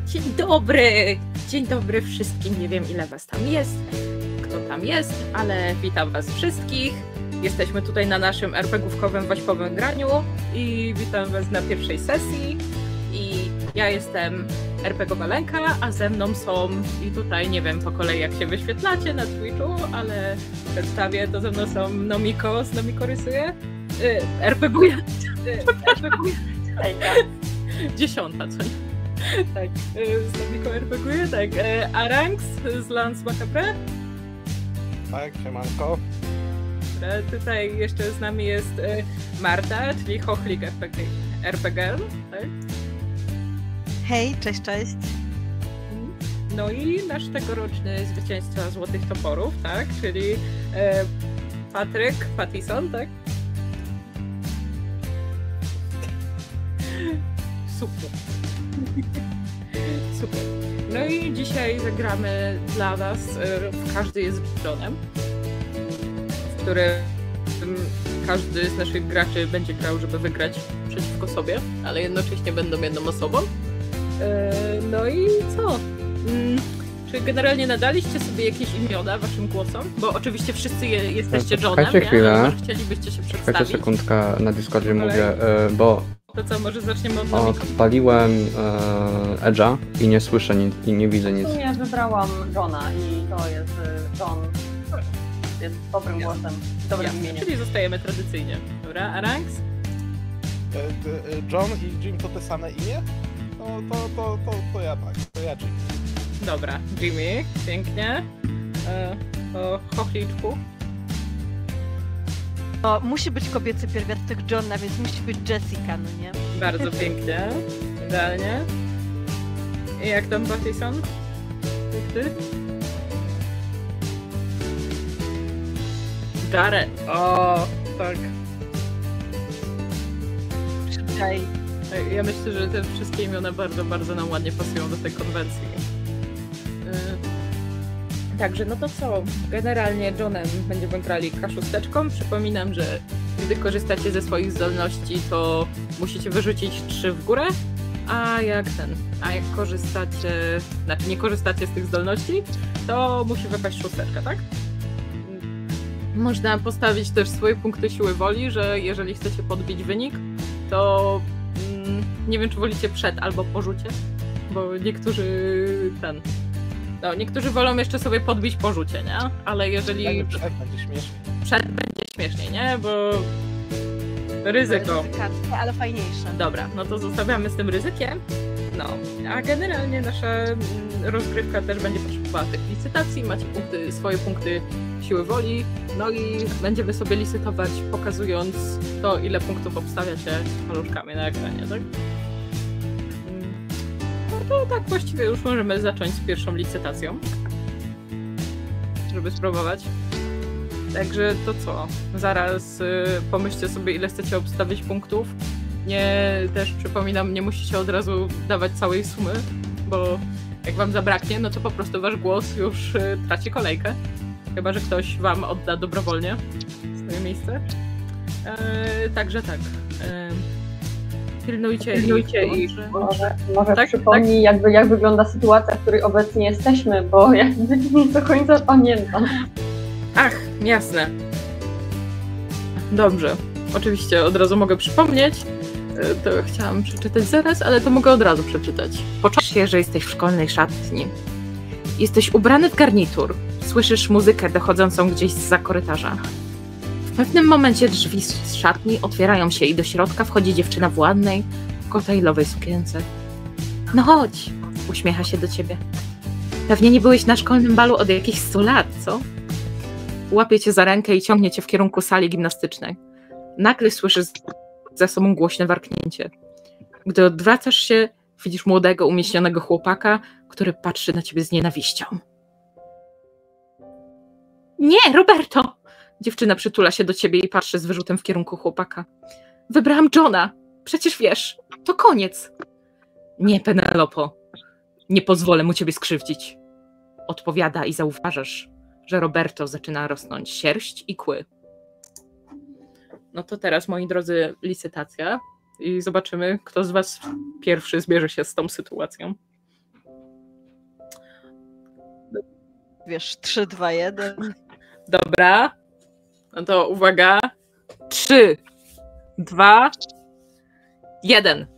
Dzień dobry wszystkim, nie wiem ile was tam jest, kto tam jest, ale witam was wszystkich. Jesteśmy tutaj na naszym RPG-ówkowym waśpowym graniu i witam was na pierwszej sesji. I ja jestem RPGowa Lenka, a ze mną są, i tutaj nie wiem po kolei jak się wyświetlacie na Twitchu, ale przedstawię, to ze mną są Nomiko, z Nomiko rysuje, RPGuje, 10, co nie? Tak, z Nomiko RPGuje, tak, Aranx z Lance Macabre. Tak, siemanko. Tutaj jeszcze z nami jest Marta, czyli Chochlik RPG, tak? Hej, cześć. No i nasz tegoroczny zwycięzca Złotych Toporów, tak? Czyli Patryk Pattison, tak? Super. Super. No i dzisiaj zagramy dla was Każdy jest Johnem, w którym każdy z naszych graczy będzie grał, żeby wygrać przeciwko sobie, ale jednocześnie będą jedną osobą. No i co? Czy generalnie nadaliście sobie jakieś imiona waszym głosom? Bo oczywiście wszyscy jesteście Johnem, nie? Chwilę. Może chcielibyście się przedstawić? Czekajcie sekundkę, na Discordzie mówię, bo To co, może zaczniemy od Nomiko? odpaliłem Edge'a i nie słyszę nic i nie widzę nic. Ja wybrałam Johna i to jest John. Jest dobrym głosem, dobrym imieniem. Czyli zostajemy tradycyjnie. Dobra, Aranx? John i Jim to te same imię? To ja tak, to ja Jim. Dobra, Jimmy, pięknie. O Chochliczku. O, musi być kobiecy pierwiastek Johna, więc musi być Jessica, no nie? Bardzo pięknie, idealnie. I jak tam Pattison? Jak ty? Jared. O, tak. Czekaj. Ja myślę, że te wszystkie imiona bardzo, bardzo nam ładnie pasują do tej konwencji. Także no to co? Generalnie Johnem będziemy grali K6. Przypominam, że gdy korzystacie ze swoich zdolności, to musicie wyrzucić 3 w górę, a jak korzystacie, znaczy nie korzystacie z tych zdolności, to musi wypaść 6, tak? Można postawić też swoje punkty siły woli, że jeżeli chcecie podbić wynik, to nie wiem, czy wolicie przed albo po rzucie, bo niektórzy wolą jeszcze sobie podbić po rzucie, nie? Ale jeżeli... Przed będzie śmiesznie. Przed będzie śmieszniej, nie? Bo ryzyko. Ryzykackie, ale fajniejsze. Dobra, no to zostawiamy z tym ryzykiem. No, a generalnie nasza rozgrywka też będzie potrzebowała tych licytacji. Macie swoje punkty siły woli, no i będziemy sobie licytować, pokazując to, ile punktów obstawiacie paluszkami na ekranie, tak? No to tak właściwie już możemy zacząć z pierwszą licytacją, żeby spróbować. Także to co? Zaraz pomyślcie sobie, ile chcecie obstawić punktów. Też przypominam, nie musicie od razu dawać całej sumy, bo jak wam zabraknie, no to po prostu wasz głos już traci kolejkę. Chyba że ktoś wam odda dobrowolnie swoje miejsce. Także tak. Pilnujcie i Może tak, przypomnij, jak wygląda sytuacja, w której obecnie jesteśmy, bo ja nie do końca pamiętam. Ach, jasne. Dobrze. Oczywiście od razu mogę przypomnieć. To chciałam przeczytać zaraz, ale to mogę od razu przeczytać. Poczujesz się, że jesteś w szkolnej szatni. Jesteś ubrany w garnitur. Słyszysz muzykę dochodzącą gdzieś zza korytarza. W pewnym momencie drzwi z szatni otwierają się i do środka wchodzi dziewczyna w ładnej, koktajlowej sukience. No chodź, uśmiecha się do ciebie. Pewnie nie byłeś na szkolnym balu od jakichś 100 lat, co? Łapie cię za rękę i ciągnie cię w kierunku sali gimnastycznej. Nagle słyszysz za sobą głośne warknięcie. Gdy odwracasz się, widzisz młodego, umieśnionego chłopaka, który patrzy na ciebie z nienawiścią. Nie, Roberto! Dziewczyna przytula się do ciebie i patrzy z wyrzutem w kierunku chłopaka. Wybrałam Johna. Przecież wiesz, to koniec. Nie, Penelopo. Nie pozwolę mu ciebie skrzywdzić. Odpowiada i zauważasz, że Roberto zaczyna rosnąć sierść i kły. No to teraz, moi drodzy, licytacja i zobaczymy, kto z was pierwszy zmierzy się z tą sytuacją. Wiesz, 3, 2, 1. Dobra. No to uwaga. 3, 2, 1.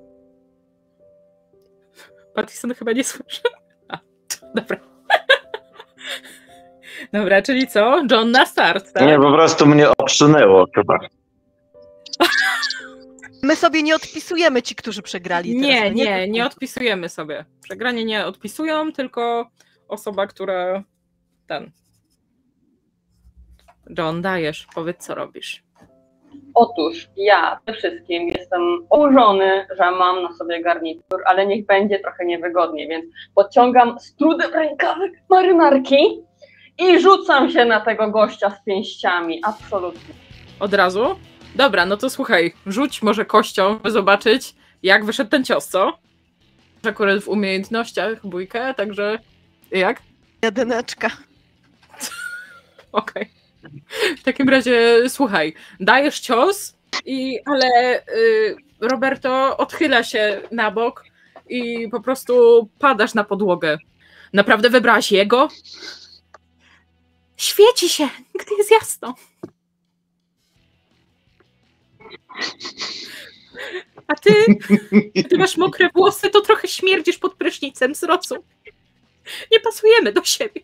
Pattison chyba nie słyszy. A, dobra. Dobra, czyli co? John na start, tak? Nie, po prostu mnie obsunęło chyba. My sobie nie odpisujemy ci, którzy przegrali. Teraz, Nie odpisujemy sobie. Przegranie nie odpisują, tylko osoba, która John, dajesz, powiedz, co robisz. Otóż ja przede wszystkim jestem oburzony, że mam na sobie garnitur, ale niech będzie trochę niewygodnie, więc podciągam z trudem rękawek marynarki i rzucam się na tego gościa z pięściami, absolutnie. Od razu? Dobra, no to słuchaj, rzuć może kością, by zobaczyć, jak wyszedł ten cios, co? Akurat w umiejętnościach bójkę, także jak? 1. Okej. W takim razie, słuchaj, dajesz cios, ale Roberto odchyla się na bok i po prostu padasz na podłogę. Naprawdę wybrałaś jego? Świeci się, gdy jest jasno. A ty masz mokre włosy, to trochę śmierdzisz pod prysznicem z rosu. Nie pasujemy do siebie.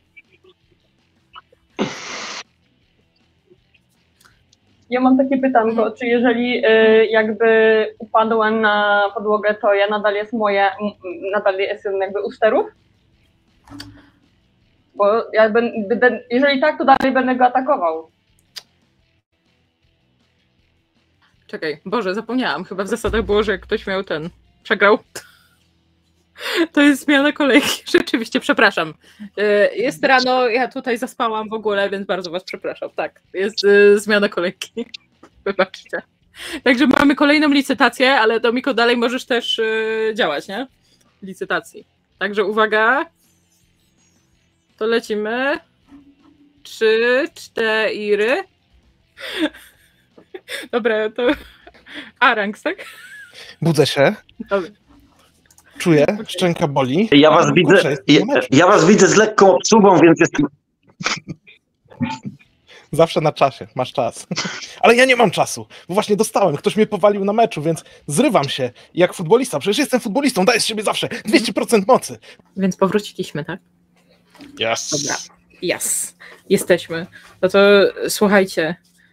Ja mam takie pytanko, czy jeżeli jakby upadłem na podłogę, to ja nadal jestem jakby u sterów? Bo ja jeżeli tak, to dalej będę go atakował. Czekaj, Boże, zapomniałam. Chyba w zasadach było, że jak ktoś miał przegrał. To jest zmiana kolejki. Rzeczywiście, przepraszam. Jest rano, ja tutaj zaspałam w ogóle, więc bardzo was przepraszam. Tak, jest zmiana kolejki. Wybaczcie. Także mamy kolejną licytację, ale Domiko, dalej możesz też działać, nie? Licytacji. Także uwaga. To lecimy. 3, 4. Dobra, to Arangs, tak? Budzę się, Dobra. czuję, szczęka boli. Ja was widzę, Kurczę, jestem na meczu. ja was widzę z lekką obsługą, więc jestem... Zawsze na czasie, masz czas. Ale ja nie mam czasu, bo właśnie dostałem, ktoś mnie powalił na meczu, więc zrywam się jak futbolista. Przecież jestem futbolistą, daję z siebie zawsze 200% mocy. Więc powróciliśmy, tak? Yes. Dobra. Yes. Jesteśmy. No to słuchajcie,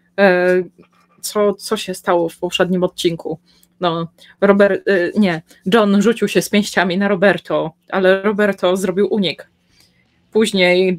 co się stało w poprzednim odcinku? No, John rzucił się z pięściami na Roberto, ale Roberto zrobił unik. Później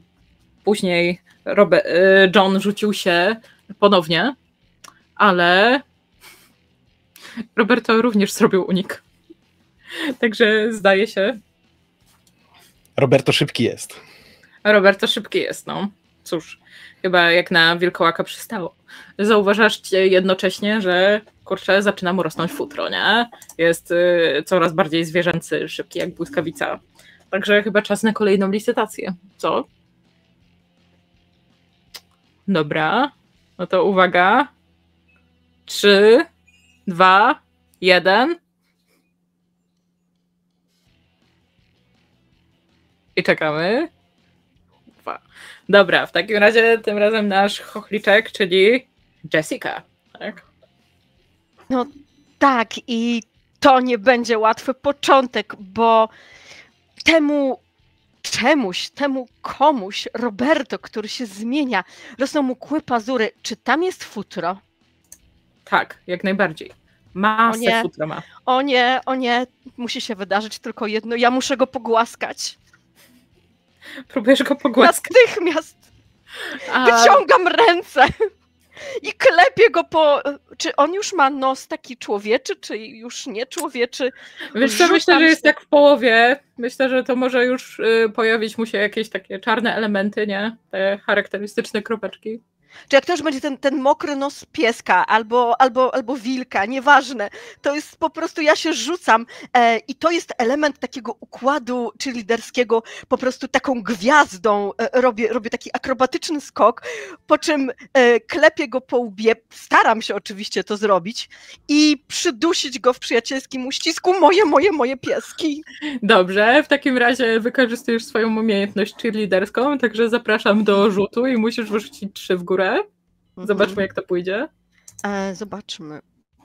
John rzucił się ponownie, ale Roberto również zrobił unik. Także zdaje się... Roberto szybki jest. Roberto szybki jest, no. Cóż, chyba jak na wilkołaka przystało. Zauważasz jednocześnie, że kurczę, zaczyna mu rosnąć futro, nie? Jest coraz bardziej zwierzęcy, szybki jak błyskawica. Także chyba czas na kolejną licytację. Co? Dobra. No to uwaga. 3, 2, 1. I czekamy. Dobra, w takim razie tym razem nasz chochliczek, czyli Jessica, tak? No tak, i to nie będzie łatwy początek, bo temu komuś, Roberto, który się zmienia, rosną mu kły pazury. Czy tam jest futro? Tak, jak najbardziej. Masę futra ma. O nie, musi się wydarzyć tylko jedno, ja muszę go pogłaskać. Próbujesz go pogłaskać? Natychmiast wyciągam ręce i klepię go Czy on już ma nos taki człowieczy, czy już nie człowieczy? Wiesz co, myślę, że jest tak w połowie. Myślę, że to może już pojawić mu się jakieś takie czarne elementy, nie? Te charakterystyczne kropeczki. Czy jak to już będzie ten mokry nos pieska albo wilka, nieważne, to jest po prostu, ja się rzucam i to jest element takiego układu cheerleaderskiego, po prostu taką gwiazdą robię taki akrobatyczny skok, po czym klepię go po łbie, staram się oczywiście to zrobić i przydusić go w przyjacielskim uścisku, moje pieski. Dobrze, w takim razie wykorzystujesz swoją umiejętność cheerleaderską, także zapraszam do rzutu i musisz wyrzucić 3 w górę. Zobaczmy, jak to pójdzie. Zobaczmy.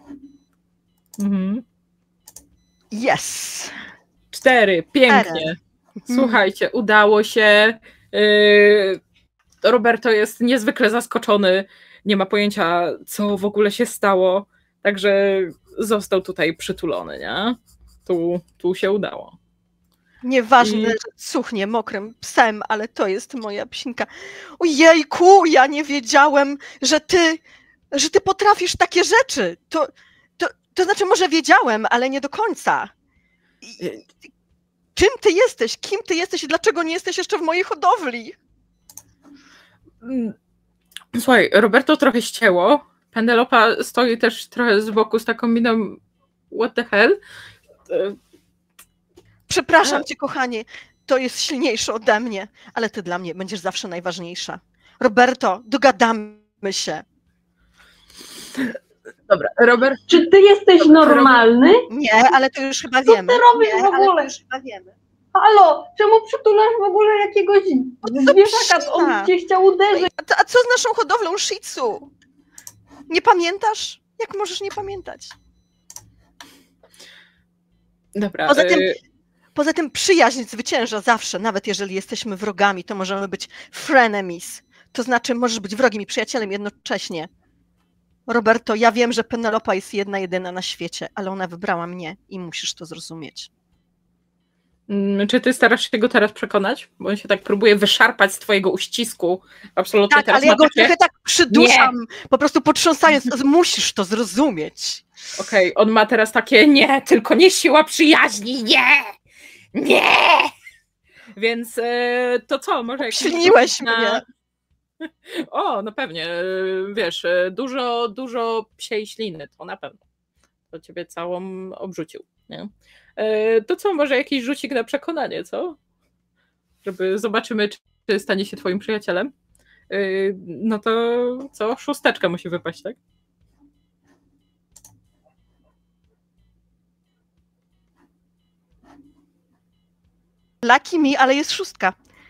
Mhm. Yes! 4, pięknie. Słuchajcie, udało się. Roberto jest niezwykle zaskoczony, nie ma pojęcia, co w ogóle się stało, także został tutaj przytulony, nie? Tu się udało. Nieważne, że cuchnie mokrym psem, ale to jest moja psinka. Ojejku, ja nie wiedziałem, że ty potrafisz takie rzeczy. To znaczy, może wiedziałem, ale nie do końca. Czym ty jesteś? Kim ty jesteś i dlaczego nie jesteś jeszcze w mojej hodowli? Słuchaj, Roberto trochę ścięło. Penelopa stoi też trochę z boku z taką miną what the hell? Przepraszam cię, kochanie, to jest silniejsze ode mnie, ale ty dla mnie będziesz zawsze najważniejsza. Roberto, dogadamy się. Dobra, Robert. Czy ty jesteś normalny? Nie, ale to już chyba Co wiemy. ty robisz Nie, w ogóle? ale to już chyba wiemy. Halo, czemu przytulasz w ogóle jakiegoś zwierzaka? On psina. cię chciał uderzyć. A co z naszą hodowlą Shih Tzu? Nie pamiętasz? Jak możesz nie pamiętać? Dobra. Poza tym przyjaźń zwycięża zawsze, nawet jeżeli jesteśmy wrogami, to możemy być frenemies. To znaczy, możesz być wrogiem i przyjacielem jednocześnie. Roberto, ja wiem, że Penelopa jest jedyna na świecie, ale ona wybrała mnie i musisz to zrozumieć. Czy ty starasz się go teraz przekonać? Bo on się tak próbuje wyszarpać z twojego uścisku. Absolutnie Tak, teraz ale ja go takie... trochę tak przyduszam, po prostu potrząsając, musisz to zrozumieć. Okej, on ma teraz takie nie, tylko nie siła przyjaźni, nie! Więc to co, może jakiś... Silniłeś mnie. O, no pewnie, wiesz, dużo psiej śliny, to na pewno. To ciebie całą obrzucił, nie? To co, może jakiś rzucik na przekonanie, co? Żeby zobaczymy, czy stanie się twoim przyjacielem. No to co? 6 musi wypaść, tak? Lucky me, ale jest 6.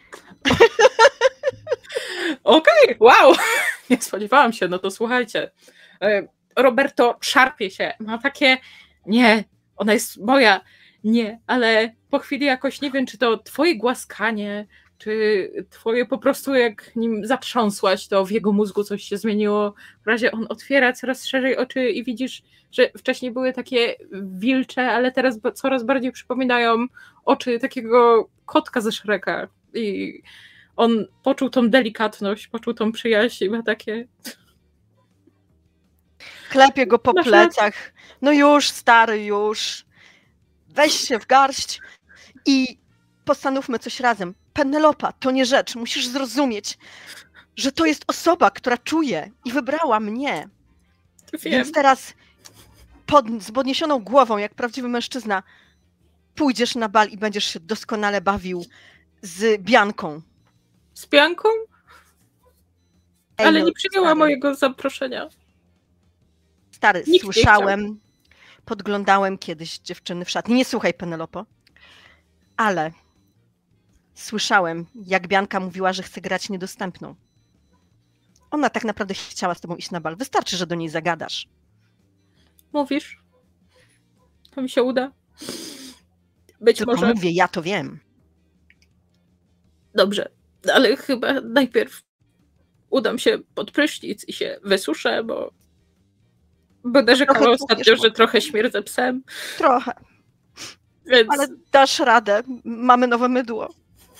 Okej, wow! Nie spodziewałam się, no to słuchajcie. Roberto szarpie się, ma takie, nie, ona jest moja, nie, ale po chwili jakoś nie wiem, czy to twoje głaskanie, czy twoje po prostu jak nim zatrząsłaś, to w jego mózgu coś się zmieniło. W razie on otwiera coraz szerzej oczy i widzisz, że wcześniej były takie wilcze, ale teraz coraz bardziej przypominają oczy takiego kotka ze Shreka. I on poczuł tą delikatność, poczuł tą przyjaźń i ma takie... Klepie go po plecach. No już, stary, już. Weź się w garść i postanówmy coś razem. Penelopa, to nie rzecz. Musisz zrozumieć, że to jest osoba, która czuje i wybrała mnie. Wiem. Więc teraz z podniesioną głową, jak prawdziwy mężczyzna, pójdziesz na bal i będziesz się doskonale bawił z Bianką. Z Bianką? Ale no, nie przyjęła stary. mojego zaproszenia. Stary, Nikt nie słyszałem, podglądałem kiedyś dziewczyny w szatni. Nie słuchaj, Penelopo, ale słyszałem, jak Bianka mówiła, że chce grać niedostępną. Ona tak naprawdę chciała z tobą iść na bal. Wystarczy, że do niej zagadasz. Mówisz? To mi się uda? Być Tylko może... mówię, ja to wiem. Dobrze, ale chyba najpierw udam się pod prysznic i się wysuszę, bo narzekała Trochę ostatnio, tłuchniesz, że trochę śmierdzę psem, Trochę, więc ale dasz radę. Mamy nowe mydło.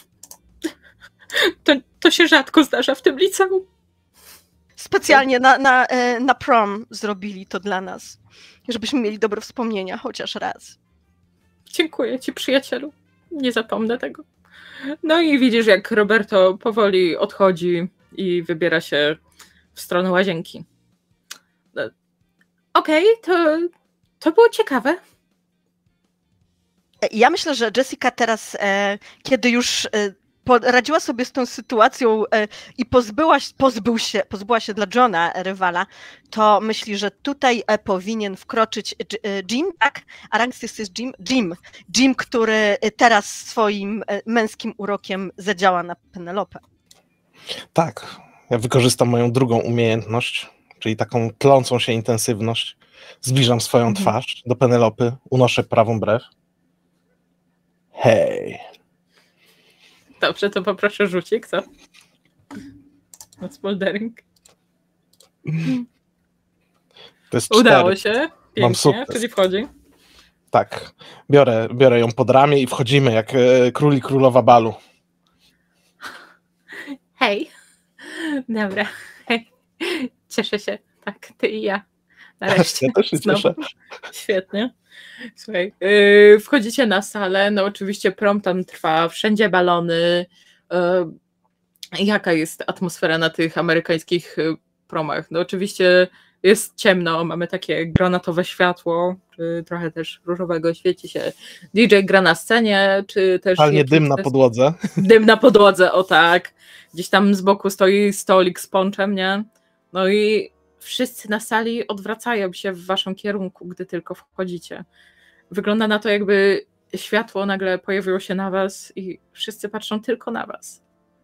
to się rzadko zdarza w tym liceum. Specjalnie na prom zrobili to dla nas, żebyśmy mieli dobre wspomnienia, chociaż raz. Dziękuję ci, przyjacielu. Nie zapomnę tego. No i widzisz, jak Roberto powoli odchodzi i wybiera się w w stronę łazienki. Okej, to było ciekawe. Ja myślę, że Jessica teraz, kiedy już poradziła sobie z tą sytuacją i pozbyła się dla Johna, rywala, to myśli, że tutaj powinien wkroczyć Jim, tak? A Ranks jest Jim. Jim, który teraz swoim męskim urokiem zadziała na Penelopę. Tak, ja wykorzystam moją drugą umiejętność, czyli taką tlącą się intensywność. Zbliżam swoją twarz do Penelopy, unoszę prawą brew. Hej. Dobrze, to poproszę rzucik, co? Na smoldering. To jest Udało 4. się. Pięknie, Mam sukces. czyli wchodzi. Tak, biorę ją pod ramię i wchodzimy jak król i królowa balu. Hej. Dobra. Hej. Cieszę się. Tak, ty i ja. Nareszcie. Ja też się Znowu. cieszę. Świetnie. Słuchaj, wchodzicie na salę, no oczywiście prom tam trwa, wszędzie balony. Jaka jest atmosfera na tych amerykańskich promach? No oczywiście jest ciemno, mamy takie granatowe światło, czy trochę też różowego, świeci się. DJ gra na scenie, czy też... Totalnie dym na podłodze. Dym na podłodze, o tak. Gdzieś tam z boku stoi stolik z ponczem, nie? No i wszyscy na sali odwracają się w waszym kierunku, gdy tylko wchodzicie. Wygląda na to, jakby światło nagle pojawiło się na was i wszyscy patrzą tylko na was.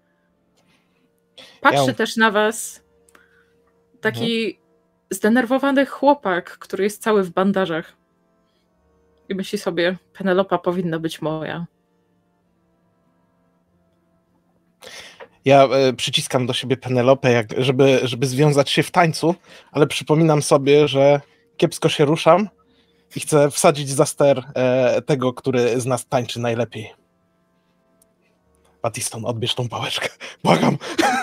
Patrzy też na was taki zdenerwowany chłopak, który jest cały w bandażach. I myśli sobie, Penelopa powinna być moja. Ja przyciskam do siebie Penelopę, żeby związać się w tańcu, ale przypominam sobie, że kiepsko się ruszam i chcę wsadzić za ster tego, który z nas tańczy najlepiej. Battiston, odbierz tą pałeczkę. Błagam.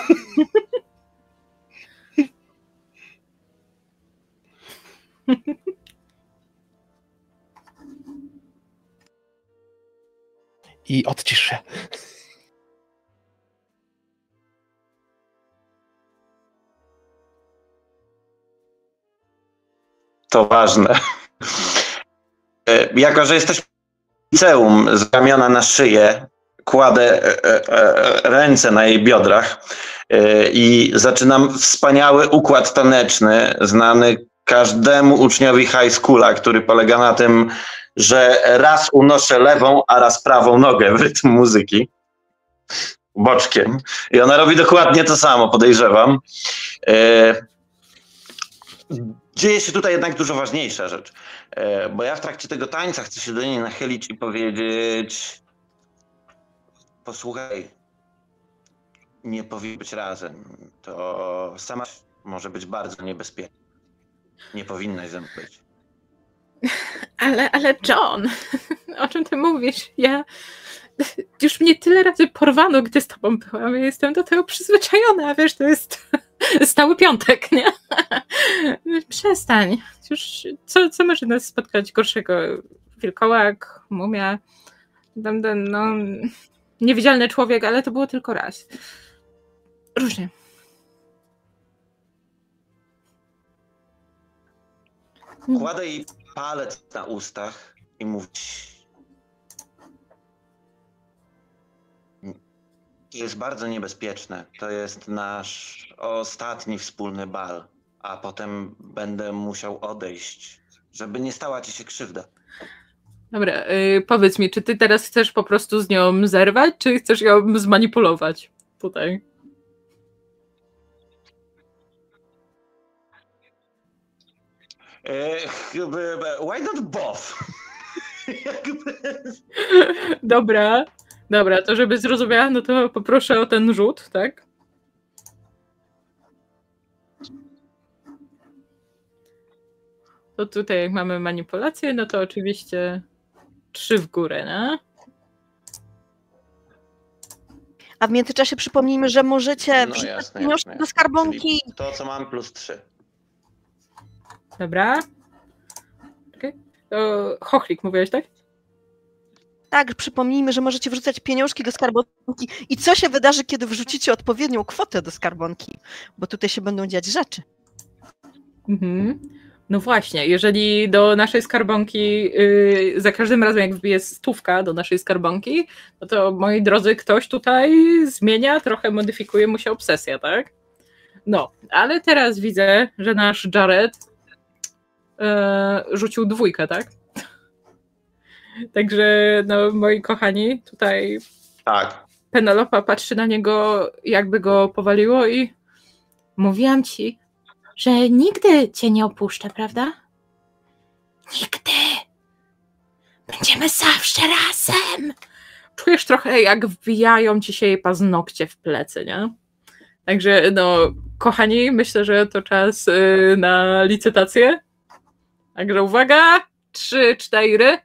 I odcisz się. To ważne. Jako że jesteśmy w liceum, z ramiona na szyję, kładę ręce na jej biodrach i zaczynam wspaniały układ taneczny, znany każdemu uczniowi high schoola, który polega na tym, że raz unoszę lewą, a raz prawą nogę w rytm muzyki boczkiem. I ona robi dokładnie to samo, podejrzewam. Dzieje się tutaj jednak dużo ważniejsza rzecz, bo ja w trakcie tego tańca chcę się do niej nachylić i powiedzieć: posłuchaj, nie powinni być razem, to sama może być bardzo niebezpieczna. Nie powinnaś ze mną być. Ale John, o czym ty mówisz? Ja już mnie tyle razy porwano, gdy z tobą byłam. Ja jestem do tego przyzwyczajona, a wiesz, to jest stały piątek, nie? Przestań. Już co może nas spotkać gorszego? Wilkołak, mumia, no, niewidzialny człowiek, ale to było tylko raz. Różnie. Kładę jej palec na ustach i mówię: jest bardzo niebezpieczne. To jest nasz ostatni wspólny bal, a potem będę musiał odejść, żeby nie stała ci się krzywda. Dobra, powiedz mi, czy ty teraz chcesz po prostu z nią zerwać, czy chcesz ją zmanipulować tutaj? Why not both? Dobra, to żeby zrozumiała, no to poproszę o ten rzut, tak? To tutaj jak mamy manipulację, no to oczywiście 3 w górę, no? A w międzyczasie przypomnijmy, że możecie No jasne, pieniążki do skarbonki. Czyli to, co mam, plus 3. Dobra. Okay. To Chochlik mówiłeś, tak? Tak, przypomnijmy, że możecie wrzucać pieniążki do skarbonki. I co się wydarzy, kiedy wrzucicie odpowiednią kwotę do skarbonki? Bo tutaj się będą dziać rzeczy. Mhm. No właśnie, jeżeli do naszej skarbonki, za każdym razem jak wbije 100 do naszej skarbonki, no to moi drodzy, ktoś tutaj zmienia, trochę modyfikuje mu się obsesja, tak? No, ale teraz widzę, że nasz Jared rzucił 2, tak? Także, no, moi kochani, tutaj Tak. Penelopa patrzy na niego, jakby go powaliło i mówiłam ci, że nigdy cię nie opuszczę, prawda? Nigdy. Będziemy zawsze razem. Czujesz trochę, jak wbijają ci się jej paznokcie w plecy, nie? Także, no, kochani, myślę, że to czas na licytację. Także uwaga, 3, 4.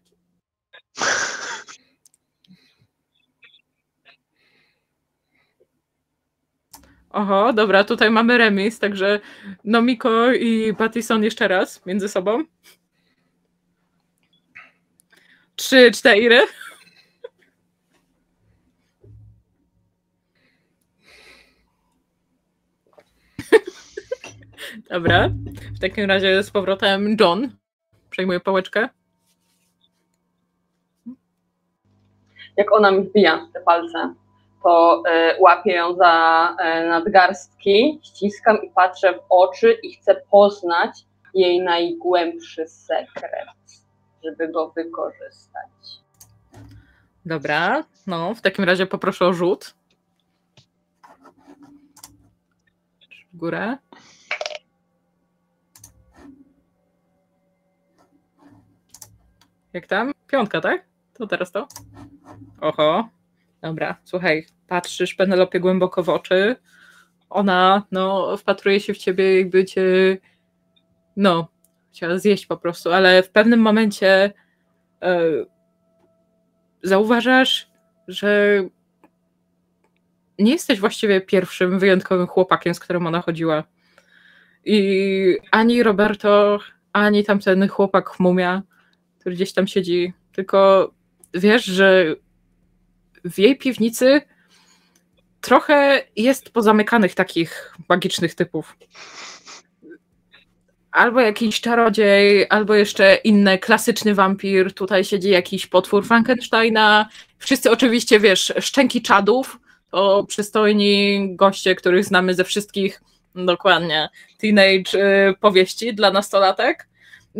Oho, dobra, tutaj mamy remis, także Nomiko i Pattison jeszcze raz między sobą. 3, 4. Dobra, w takim razie z powrotem John przejmuje pałeczkę. Jak ona mi wbija w te palce, to łapię ją za nadgarstki, ściskam i patrzę w oczy i chcę poznać jej najgłębszy sekret, żeby go wykorzystać. Dobra, no w takim razie poproszę o rzut. W górę. Jak tam? 5, tak? To teraz to? Oho. Dobra, słuchaj, patrzysz Penelopie głęboko w oczy. Ona, no, wpatruje się w ciebie, jakby cię, no, chciała zjeść po prostu, ale w pewnym momencie zauważasz, że nie jesteś właściwie pierwszym wyjątkowym chłopakiem, z którym ona chodziła. I ani Roberto, ani tamten chłopak mumia, który gdzieś tam siedzi, tylko wiesz, że w jej piwnicy trochę jest pozamykanych takich magicznych typów. Albo jakiś czarodziej, albo jeszcze inny klasyczny wampir. Tutaj siedzi jakiś potwór Frankensteina. Wszyscy oczywiście, wiesz, szczęki czadów. To przystojni goście, których znamy ze wszystkich, dokładnie, teenage powieści dla nastolatek.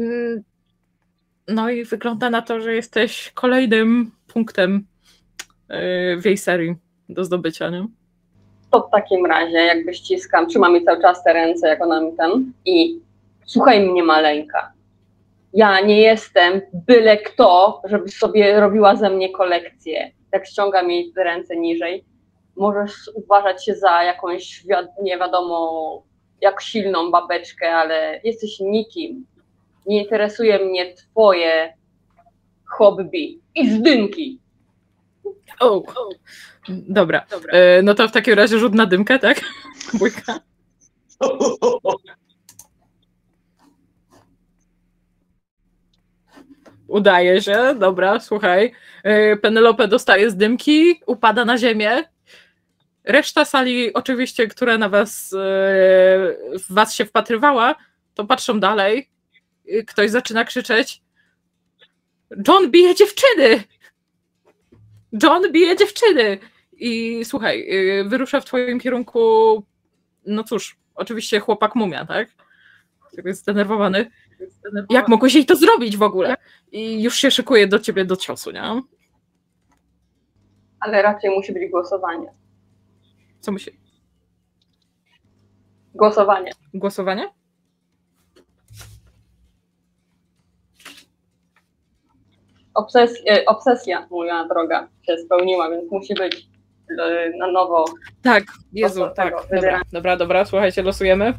No i wygląda na to, że jesteś kolejnym punktem w jej serii do zdobycia, nie? To w takim razie jakby ściskam, trzymam jej cały czas te ręce, jak ona mi tam i słuchaj mnie, maleńka. Ja nie jestem byle kto, żeby sobie robiła ze mnie kolekcję. Tak ściągam jej te ręce niżej. Możesz uważać się za jakąś, nie wiadomo, jak silną babeczkę, ale jesteś nikim. Nie interesuje mnie twoje hobby i zdymki. Dobra. No to w takim razie rzut na dymkę, tak? Bójka. Udaje się, dobra, słuchaj. Penelope dostaje z dymki, upada na ziemię. Reszta sali, oczywiście, która na was, w was się wpatrywała, to patrzą dalej. Ktoś zaczyna krzyczeć: John bije dziewczyny! John bije dziewczyny! I słuchaj, wyrusza w twoim kierunku, no cóż, oczywiście chłopak mumia, tak? Który jest zdenerwowany. Jak mogłeś jej to zrobić w ogóle? I już się szykuje do ciebie do ciosu, nie? Ale raczej musi być głosowanie. Co musi? Głosowanie. Głosowanie? Obsesja, moja droga, się spełniła, więc musi być na nowo. Tak, Jezu, tak. Dobra, słuchajcie, losujemy.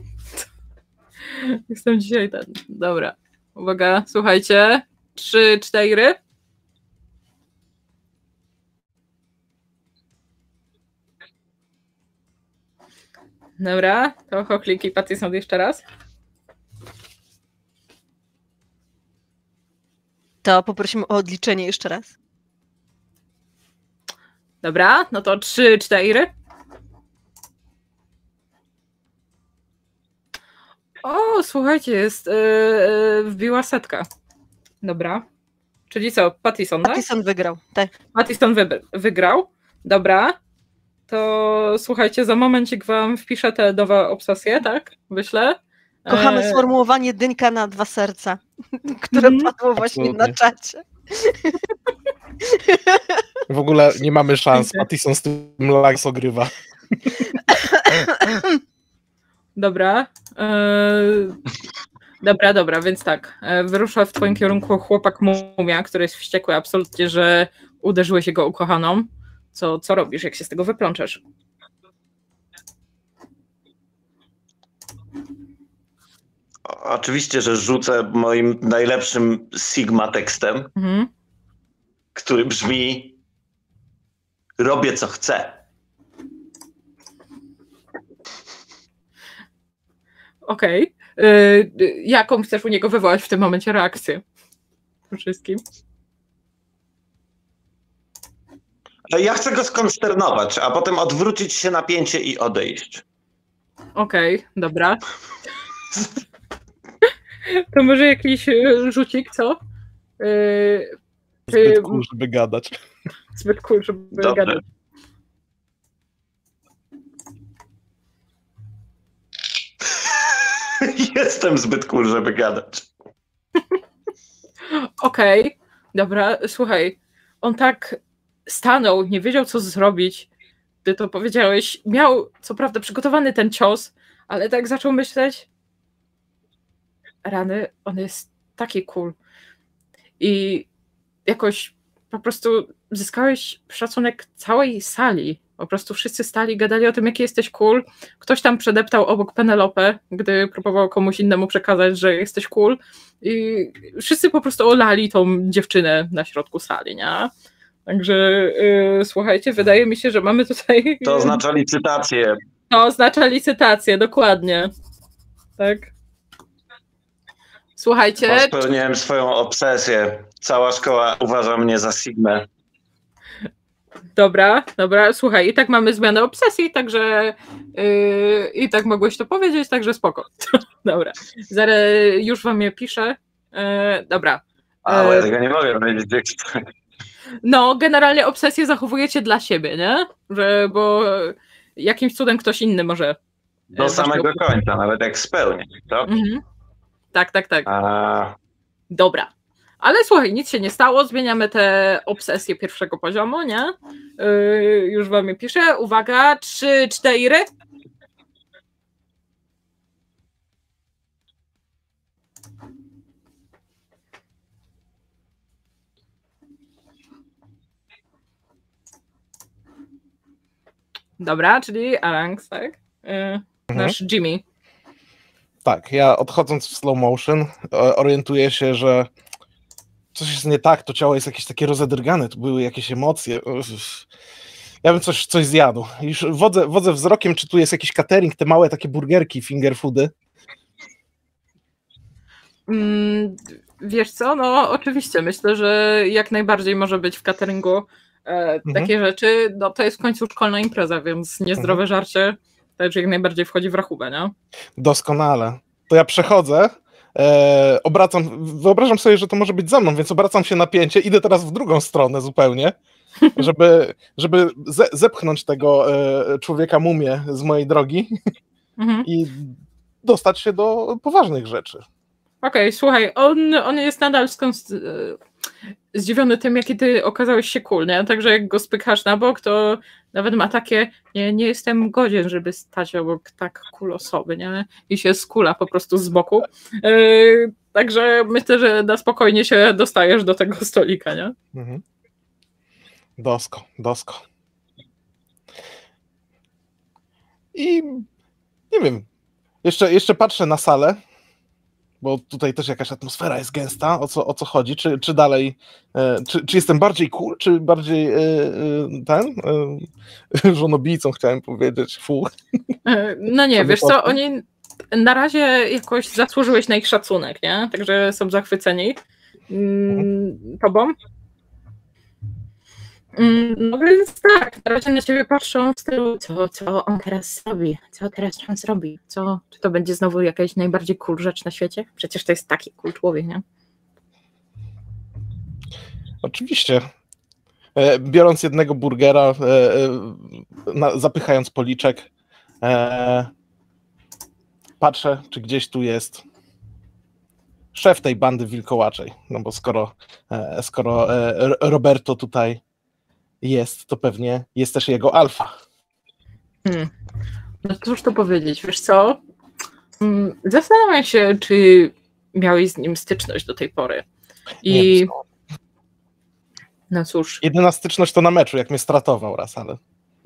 Jestem dzisiaj ten. Dobra. Uwaga, słuchajcie. 3, 4. Dobra, to Chochlik i Pattison jeszcze raz. To poprosimy o odliczenie jeszcze raz. Dobra, no to 3, 4. O, słuchajcie, jest wbiła 100. Dobra. Czyli co, Pattison, tak? Pattison wygrał, tak. Pattison wygrał. Dobra. To słuchajcie, za momencik wam wpiszę te nowe obsesje, tak? Wyślę. Kochamy sformułowanie dynka na 2 serca, które padło właśnie na czacie. W ogóle nie mamy szans. Pattison z tym Lax ogrywa. Dobra. Dobra, więc tak. Wyrusza w twoim kierunku chłopak mumia, który jest wściekły absolutnie, że uderzyłeś jego ukochaną. Co robisz, jak się z tego wyplączesz? Oczywiście, że rzucę moim najlepszym Sigma tekstem, który brzmi: robię co chcę. Okej. Jaką chcesz u niego wywołać w tym momencie reakcję? Po wszystkim. Ja chcę go skonsternować, a potem odwrócić się napięcie i odejść. Okej, dobra. To może jakiś rzucik, co? Zbyt cool, żeby gadać. Zbyt cool, żeby Dobrze. gadać. Jestem zbyt cool, żeby gadać. Okej, dobra, słuchaj. On tak stanął, nie wiedział, co zrobić. Ty to powiedziałeś. Miał, co prawda, przygotowany ten cios, ale tak zaczął myśleć. Rany, on jest taki cool. I jakoś po prostu zyskałeś szacunek całej sali. Po prostu wszyscy stali, gadali o tym, jaki jesteś cool. Ktoś tam przedeptał obok Penelope, gdy próbował komuś innemu przekazać, że jesteś cool. I wszyscy po prostu olali tą dziewczynę na środku sali, nie? Także słuchajcie, wydaje mi się, że mamy tutaj... To oznacza licytację. To oznacza licytację, dokładnie. Tak. Słuchajcie... Spełniałem swoją obsesję. Cała szkoła uważa mnie za Sigmę. Dobra, słuchaj, i tak mamy zmianę obsesji, także i tak mogłeś to powiedzieć, także spoko. Dobra, zaraz już wam je piszę. Dobra. Ale tego nie mogę powiedzieć. No, generalnie obsesję zachowujecie dla siebie, nie? Bo jakimś cudem ktoś inny może... Do samego końca, nawet jak spełnię. To? Tak. A... Dobra. Ale słuchaj, nic się nie stało, zmieniamy te obsesje pierwszego poziomu, nie? Już wam je piszę. Uwaga, 3, 4. Dobra, czyli Aranx, tak? Nasz Jimmy. Tak, ja odchodząc w slow motion orientuję się, że coś jest nie tak, to ciało jest jakieś takie rozedrgane, tu były jakieś emocje. Ja bym coś zjadł. Już wodzę wzrokiem, czy tu jest jakiś catering, te małe takie burgerki, finger foody. Wiesz co, no oczywiście, myślę, że jak najbardziej może być w cateringu takie rzeczy, no to jest w końcu szkolna impreza, więc niezdrowe żarcie też jak najbardziej wchodzi w rachubę, nie? Doskonale. To ja przechodzę, wyobrażam sobie, że to może być za mną, więc obracam się na pięcie, idę teraz w drugą stronę zupełnie, żeby zepchnąć tego człowieka mumię z mojej drogi i dostać się do poważnych rzeczy. Okej, słuchaj, on jest nadal zdziwiony tym, jaki ty okazałeś się cool, nie? Także jak go spychasz na bok, to nawet ma takie, nie jestem godzien, żeby stać obok tak cool osoby, nie? I się skula po prostu z boku. Także myślę, że na spokojnie się dostajesz do tego stolika, nie? Dosko. I nie wiem, jeszcze patrzę na salę, bo tutaj też jakaś atmosfera jest gęsta, o co chodzi, czy dalej, czy jestem bardziej cool, czy bardziej żonobijcą, chciałem powiedzieć, No nie, wiesz co, oni na razie jakoś zasłużyłeś na ich szacunek, nie? Także są zachwyceni tobą. No więc tak, na razie na ciebie patrzą w stylu, co on teraz zrobi, co teraz on zrobi, czy to będzie znowu jakaś najbardziej cool rzecz na świecie? Przecież to jest taki cool człowiek, nie? Oczywiście. Biorąc jednego burgera, zapychając policzek, patrzę, czy gdzieś tu jest szef tej bandy wilkołaczej. No bo skoro Roberto tutaj jest, to pewnie jest też jego alfa. No cóż to powiedzieć, wiesz co? Zastanawiam się, czy miałeś z nim styczność do tej pory. I no cóż. Jedyna styczność to na meczu, jak mnie stratował raz, ale...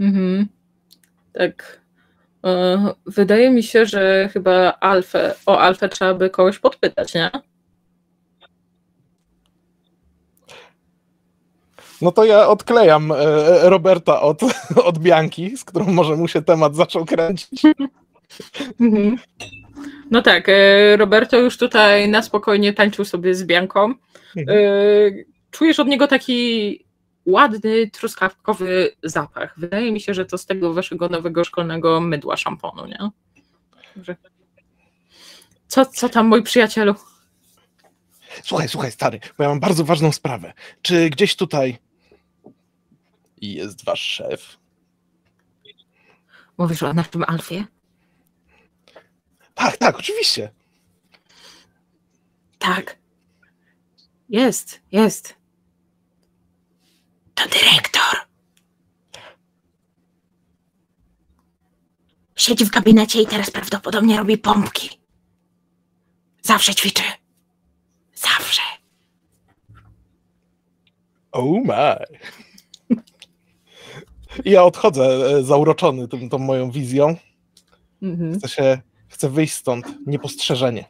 Tak. Wydaje mi się, że chyba o Alfę trzeba by kogoś podpytać, nie? No to ja odklejam Roberta od Bianki, z którą może mu się temat zaczął kręcić. No tak, Roberto już tutaj na spokojnie tańczył sobie z Bianką. Czujesz od niego taki ładny, truskawkowy zapach. Wydaje mi się, że to z tego waszego nowego szkolnego mydła szamponu, nie? Dobrze. Co tam, mój przyjacielu? Słuchaj, stary, bo ja mam bardzo ważną sprawę. Czy gdzieś tutaj jest wasz szef? Mówisz o naszym Alfie? Tak, oczywiście. Tak. Jest. To dyrektor. Siedzi w gabinecie i teraz prawdopodobnie robi pompki. Zawsze ćwiczy. Zawsze. Oh my. Ja odchodzę zauroczony tą moją wizją. Chcę wyjść stąd niepostrzeżenie.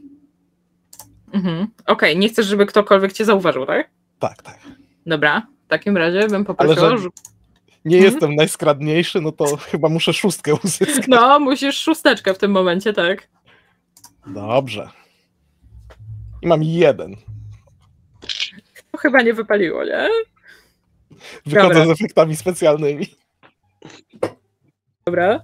Okej, nie chcesz, żeby ktokolwiek cię zauważył, tak? Tak. Dobra, w takim razie bym poprosiła... Ale że nie jestem najskradniejszy, no to chyba muszę 6 uzyskać. No, musisz 6 w tym momencie, tak. Dobrze. I mam 1. To chyba nie wypaliło, nie? Wychodzę Dobra. z efektami specjalnymi. Dobra,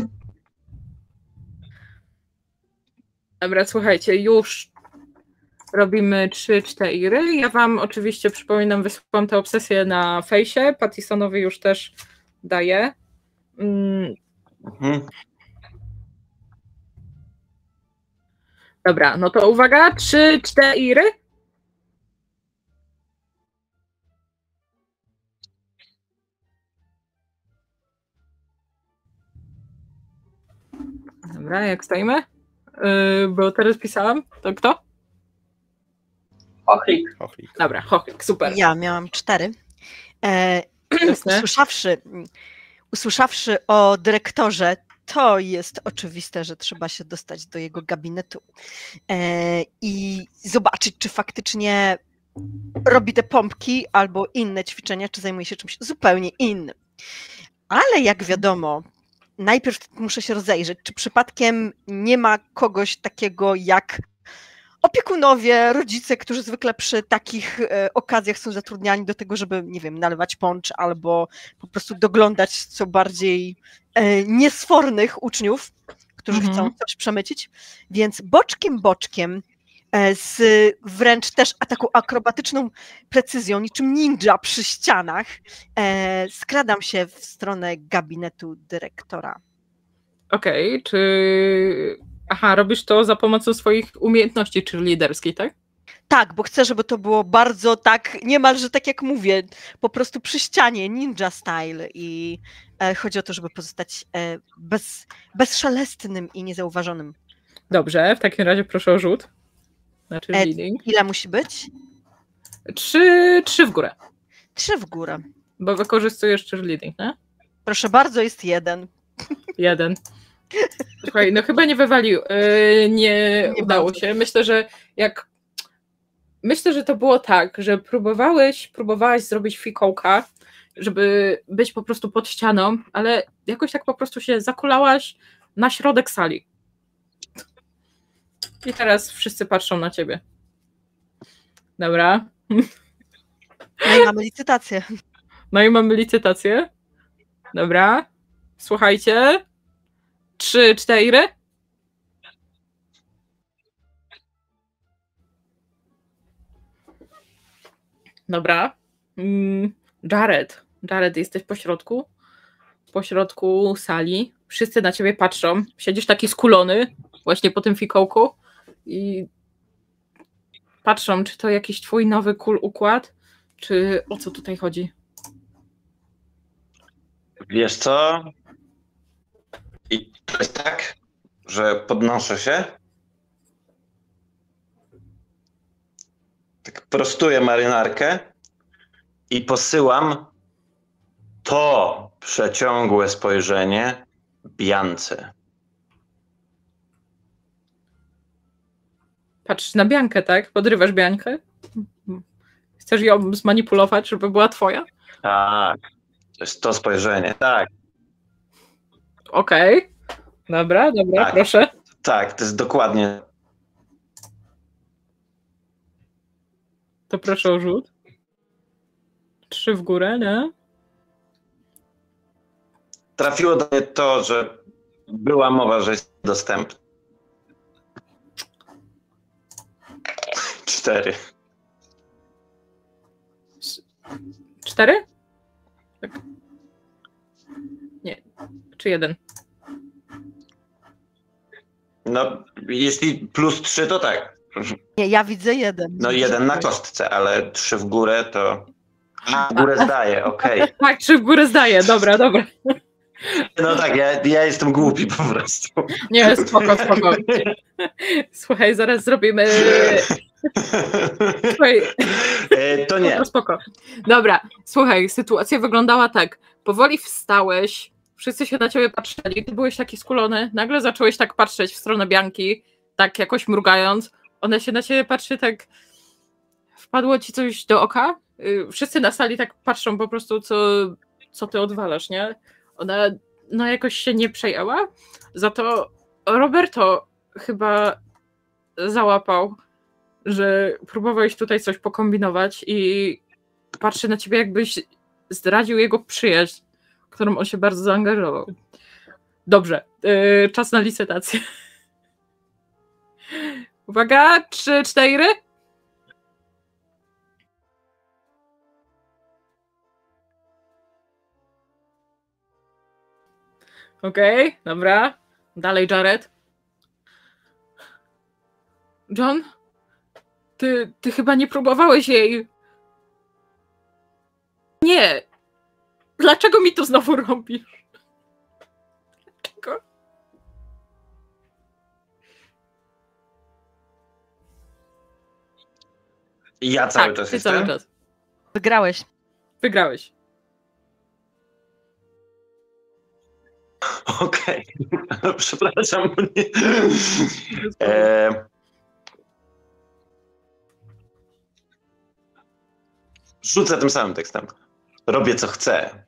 słuchajcie, już robimy 3-4. Ja wam oczywiście przypominam, wysłałam tę obsesję na fejsie. Pattisonowi już też daję. Dobra, no to uwaga, 3-4. Dobra, jak stoimy? Bo teraz pisałam. To kto? Chochlik. Dobra, Chochlik, super. Ja miałam 4. Jasne. Usłyszawszy o dyrektorze, to jest oczywiste, że trzeba się dostać do jego gabinetu i zobaczyć, czy faktycznie robi te pompki albo inne ćwiczenia, czy zajmuje się czymś zupełnie innym. Ale jak wiadomo, najpierw muszę się rozejrzeć, czy przypadkiem nie ma kogoś takiego jak opiekunowie, rodzice, którzy zwykle przy takich okazjach są zatrudniani do tego, żeby, nie wiem, nalewać poncz albo po prostu doglądać co bardziej niesfornych uczniów, którzy chcą coś przemycić. Więc boczkiem, z wręcz też taką akrobatyczną precyzją, niczym ninja przy ścianach, skradam się w stronę gabinetu dyrektora. Okej, robisz to za pomocą swoich umiejętności, czyli liderskiej, tak? Tak, bo chcę, żeby to było bardzo tak, niemalże tak jak mówię, po prostu przy ścianie, ninja style i chodzi o to, żeby pozostać bezszelestnym i niezauważonym. Dobrze, w takim razie proszę o rzut. Znaczy leading. Ile musi być? 3 w górę. 3 w górę. Bo wykorzystujesz cheerleading, nie? Proszę bardzo, jest 1. 1. Słuchaj, no chyba nie wywalił, nie udało bardzo. się. Myślę, że to było tak, że próbowałaś zrobić fikołka, żeby być po prostu pod ścianą, ale jakoś tak po prostu się zakulałaś na środek sali. I teraz wszyscy patrzą na ciebie. Dobra. No i mamy licytację. No i mamy licytację. Dobra. Słuchajcie. 3, 4. Dobra. Jared, jesteś po środku sali. Wszyscy na ciebie patrzą. Siedzisz taki skulony właśnie po tym fikołku i patrzą, czy to jakiś twój nowy cool układ, czy o co tutaj chodzi. Wiesz co? I to jest tak, że podnoszę się, tak prostuję marynarkę i posyłam to przeciągłe spojrzenie Biance. Patrzysz na Biankę, tak? Podrywasz Biankę? Chcesz ją zmanipulować, żeby była twoja? Tak, to jest to spojrzenie, tak. Okej. Dobra, Tak. proszę. Tak, to jest dokładnie. To proszę o rzut. 3 w górę, nie? Trafiło do mnie to, że była mowa, że jest dostępny. 4. 4? Tak. Nie. Czy 1? No, jeśli plus 3, to tak. Nie, ja widzę 1. No 1 na kostce, ale 3 w górę to... A, w górę zdaję, okej. Tak, 3 w górę zdaję. Dobra. No tak, ja jestem głupi po prostu. Nie, spoko. Słuchaj, zaraz zrobimy... Słuchaj. To nie. Spoko. Dobra, słuchaj, sytuacja wyglądała tak. Powoli wstałeś, wszyscy się na ciebie patrzyli, ty byłeś taki skulony, nagle zacząłeś tak patrzeć w stronę Bianki, tak jakoś mrugając, ona się na ciebie patrzy tak, wpadło ci coś do oka? Wszyscy na sali tak patrzą po prostu, co ty odwalasz, nie? Ona no jakoś się nie przejęła, za to Roberto chyba załapał, że próbowałeś tutaj coś pokombinować i patrzy na ciebie, jakbyś zdradził jego przyjaźń, którą on się bardzo zaangażował. Dobrze, czas na licytację. Uwaga, 3, 4. Okej, dobra. Dalej Jared. John? Ty chyba nie próbowałeś jej... Nie! Dlaczego mi to znowu robisz? Dlaczego? Ja cały Tak, czas ty jestem. cały czas. Wygrałeś. Okej. Przepraszam. Rzucę tym samym tekstem. Robię co chcę.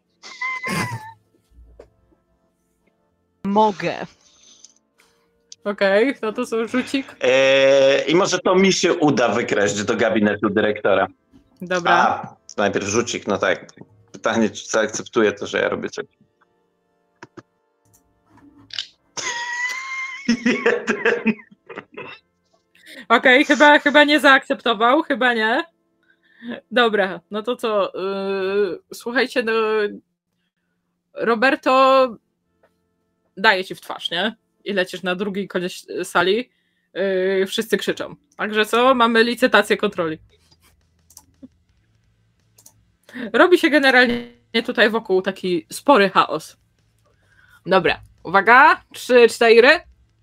Mogę. Okej, no to co, rzucik? I może to mi się uda wykraść do gabinetu dyrektora. Dobra. A, najpierw rzucik, no tak. Pytanie, czy zaakceptuje to, że ja robię coś. 1. Okej, chyba nie zaakceptował, chyba nie. Dobra, no to co? Słuchajcie, no Roberto daje ci w twarz, nie? I lecisz na drugi koniec sali. Wszyscy krzyczą. Także co? Mamy licytację kontroli. Robi się generalnie tutaj wokół taki spory chaos. Dobra, uwaga. 3, 4.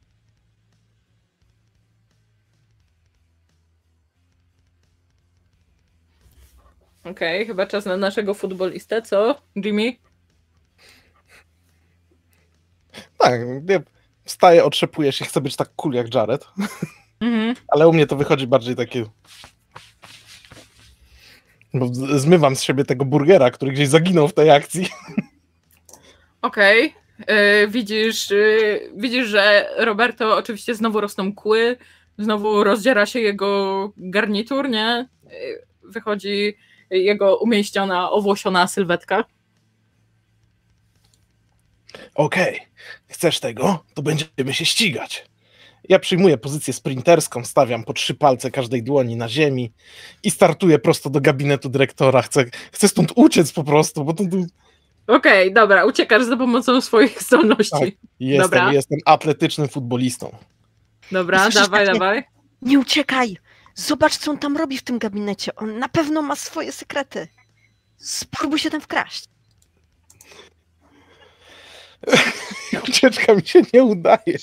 Okej, chyba czas na naszego futbolistę, co? Jimmy? Tak, ja wstaję, otrzepuję się, chcę być tak cool jak Jared. Mhm. Ale u mnie to wychodzi bardziej takie... Bo zmywam z siebie tego burgera, który gdzieś zaginął w tej akcji. Okej. Widzisz, że Roberto oczywiście znowu rosną kły, znowu rozdziera się jego garnitur, nie? Wychodzi jego umieściona, owłosiona sylwetka. Okej, chcesz tego? To będziemy się ścigać. Ja przyjmuję pozycję sprinterską, stawiam po 3 palce każdej dłoni na ziemi i startuję prosto do gabinetu dyrektora. Chcę stąd uciec po prostu, bo to... Okej, dobra, uciekasz za pomocą swoich zdolności. Tak, jestem atletycznym futbolistą. Dobra, Słyszysz dawaj, takie- dawaj. Nie uciekaj! Zobacz, co on tam robi w tym gabinecie. On na pewno ma swoje sekrety. Spróbuj się tam wkraść. Ucieczka mi się nie udaje.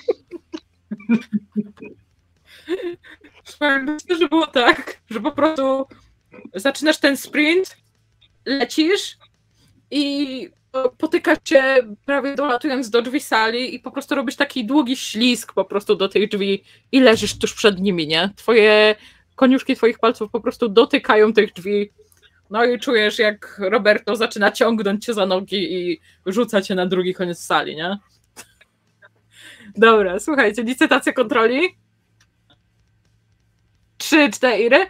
Słuchaj, myślę, że było tak, że po prostu zaczynasz ten sprint, lecisz i potykasz się prawie dolatując do drzwi sali i po prostu robisz taki długi ślizg po prostu do tych drzwi i leżysz tuż przed nimi, nie? Koniuszki twoich palców po prostu dotykają tych drzwi. No i czujesz, jak Roberto zaczyna ciągnąć cię za nogi i rzuca cię na drugi koniec sali, nie? Dobra, słuchajcie, licytacja kontroli. 3, 4.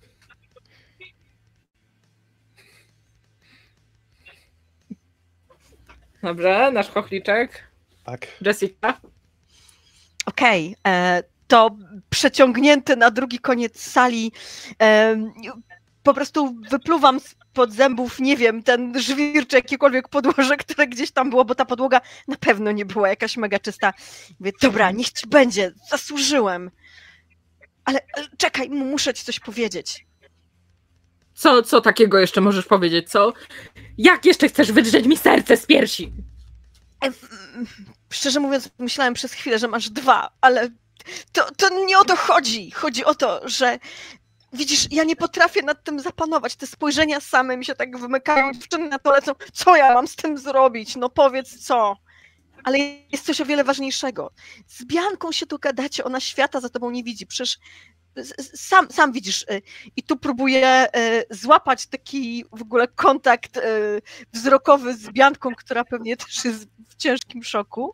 Dobrze, nasz chochliczek. Tak. Jessica. Okej, to przeciągnięty na drugi koniec sali po prostu wypluwam spod zębów, nie wiem, ten żwir czy jakiekolwiek podłoże, które gdzieś tam było, bo ta podłoga na pewno nie była jakaś mega czysta. Mówię, dobra, niech ci będzie, zasłużyłem. Ale czekaj, muszę ci coś powiedzieć. Co takiego jeszcze możesz powiedzieć, co? Jak jeszcze chcesz wydrzeć mi serce z piersi? Szczerze mówiąc, myślałem przez chwilę, że masz 2, ale to nie o to chodzi. Chodzi o to, że widzisz, ja nie potrafię nad tym zapanować. Te spojrzenia same mi się tak wymykają, dziewczyny na to lecą. Co ja mam z tym zrobić? No powiedz co. Ale jest coś o wiele ważniejszego. Z Bianką się tu gadacie, ona świata za tobą nie widzi. Przecież sam widzisz. I tu próbuję złapać taki w ogóle kontakt wzrokowy z Bianką, która pewnie też jest w ciężkim szoku.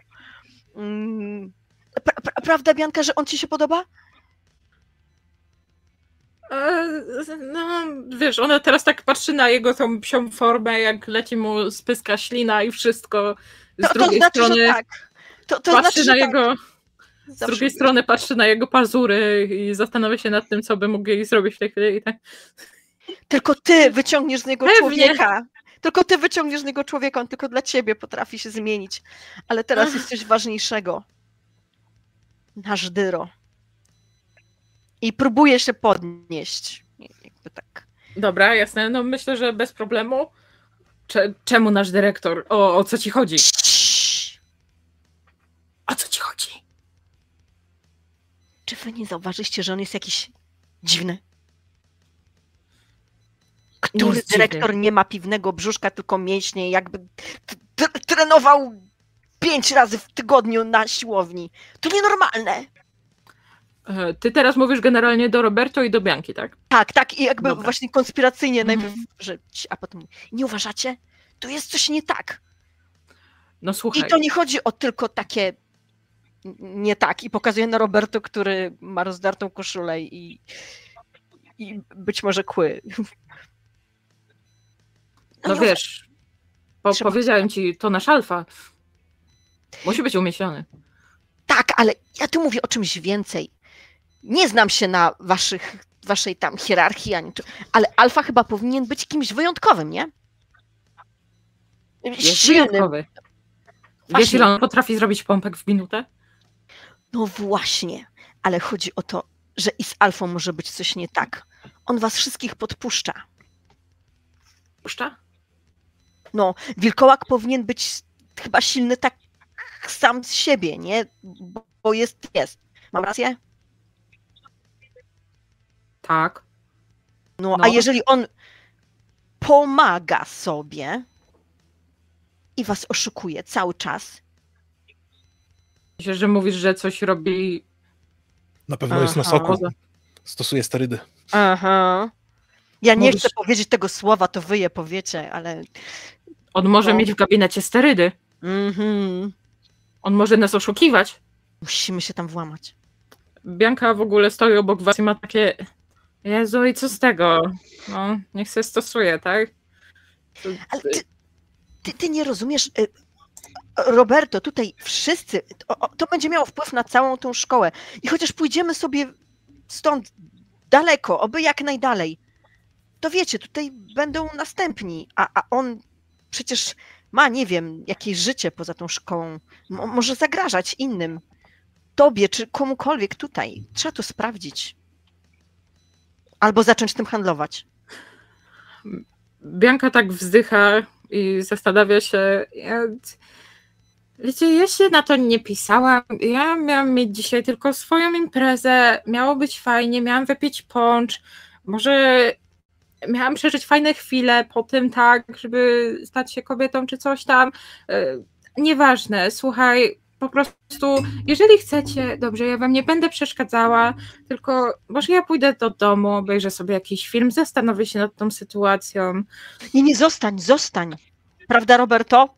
Prawda, Bianka, że on ci się podoba? No, wiesz, ona teraz tak patrzy na jego tą psią formę, jak leci mu z pyska ślina i wszystko. Z drugiej znaczy, strony że tak. To patrzy znaczy, na że jego... tak. Z drugiej strony patrzy na jego pazury i zastanawia się nad tym, co by mógł jej zrobić w tej chwili i tak... Tylko ty wyciągniesz z niego Pewnie. człowieka. Tylko ty wyciągniesz z niego człowieka, on tylko dla ciebie potrafi się zmienić. Ale teraz jest coś ważniejszego. Nasz Dyro. I próbuje się podnieść. Jakby tak. Dobra, jasne, no myślę, że bez problemu. Czemu nasz dyrektor? O co ci chodzi? O co ci chodzi? Czy wy nie zauważyliście, że on jest jakiś dziwny? Który Jest dyrektor dziwny. nie ma piwnego brzuszka, tylko mięśnie, jakby trenował 5 razy w tygodniu na siłowni. To nienormalne. Ty teraz mówisz generalnie do Roberto i do Bianki, tak? Tak, i jakby Dobra. właśnie konspiracyjnie Mhm. najpierw, a potem nie uważacie? Tu jest coś nie tak. No słuchaj. I to nie chodzi o tylko takie nie tak. I pokazuje na Roberto, który ma rozdartą koszulę i być może kły. No nie wiesz, Trzeba- powiedziałem ci, to nasz alfa. Musi być umieśniony. Tak, ale ja tu mówię o czymś więcej. Nie znam się na waszej tam hierarchii, ani ale alfa chyba powinien być kimś wyjątkowym, nie? Jest Silnym. wyjątkowy. Wiesz, Właśnie. ile on potrafi zrobić pompek w minutę? No właśnie, ale chodzi o to, że i z alfą może być coś nie tak. On was wszystkich podpuszcza. Puszcza? No, wilkołak powinien być chyba silny tak sam z siebie, nie? Bo jest. Mam rację? Tak. No, No. a jeżeli on pomaga sobie i was oszukuje cały czas, Myślę, że mówisz, że coś robi... Na pewno jest na Aha. soku. Stosuje sterydy. aha. Ja nie Mówisz- chcę powiedzieć tego słowa, to wy je powiecie, ale On może No. mieć w gabinecie sterydy. On może nas oszukiwać. musimy się tam włamać. Bianka w ogóle stoi obok was i ma takie... Jezu, i co z tego? No, niech się stosuje, tak? Ale ty nie rozumiesz, Roberto, tutaj wszyscy, to będzie miało wpływ na całą tą szkołę. I chociaż pójdziemy sobie stąd daleko, oby jak najdalej, to wiecie, tutaj będą następni, a on przecież ma, nie wiem, jakieś życie poza tą szkołą. Może zagrażać innym. Tobie czy komukolwiek tutaj. Trzeba to sprawdzić. Albo zacząć tym handlować. Bianka tak wzdycha i zastanawia się. Wiecie, ja się na to nie pisałam. Ja miałam mieć dzisiaj tylko swoją imprezę. Miało być fajnie, miałam wypić poncz. Może miałam przeżyć fajne chwile po tym, tak, żeby stać się kobietą czy coś tam. Nieważne, słuchaj, po prostu, jeżeli chcecie, dobrze, ja wam nie będę przeszkadzała, tylko może ja pójdę do domu, obejrzę sobie jakiś film, zastanowię się nad tą sytuacją. Nie, zostań. Prawda, Roberto?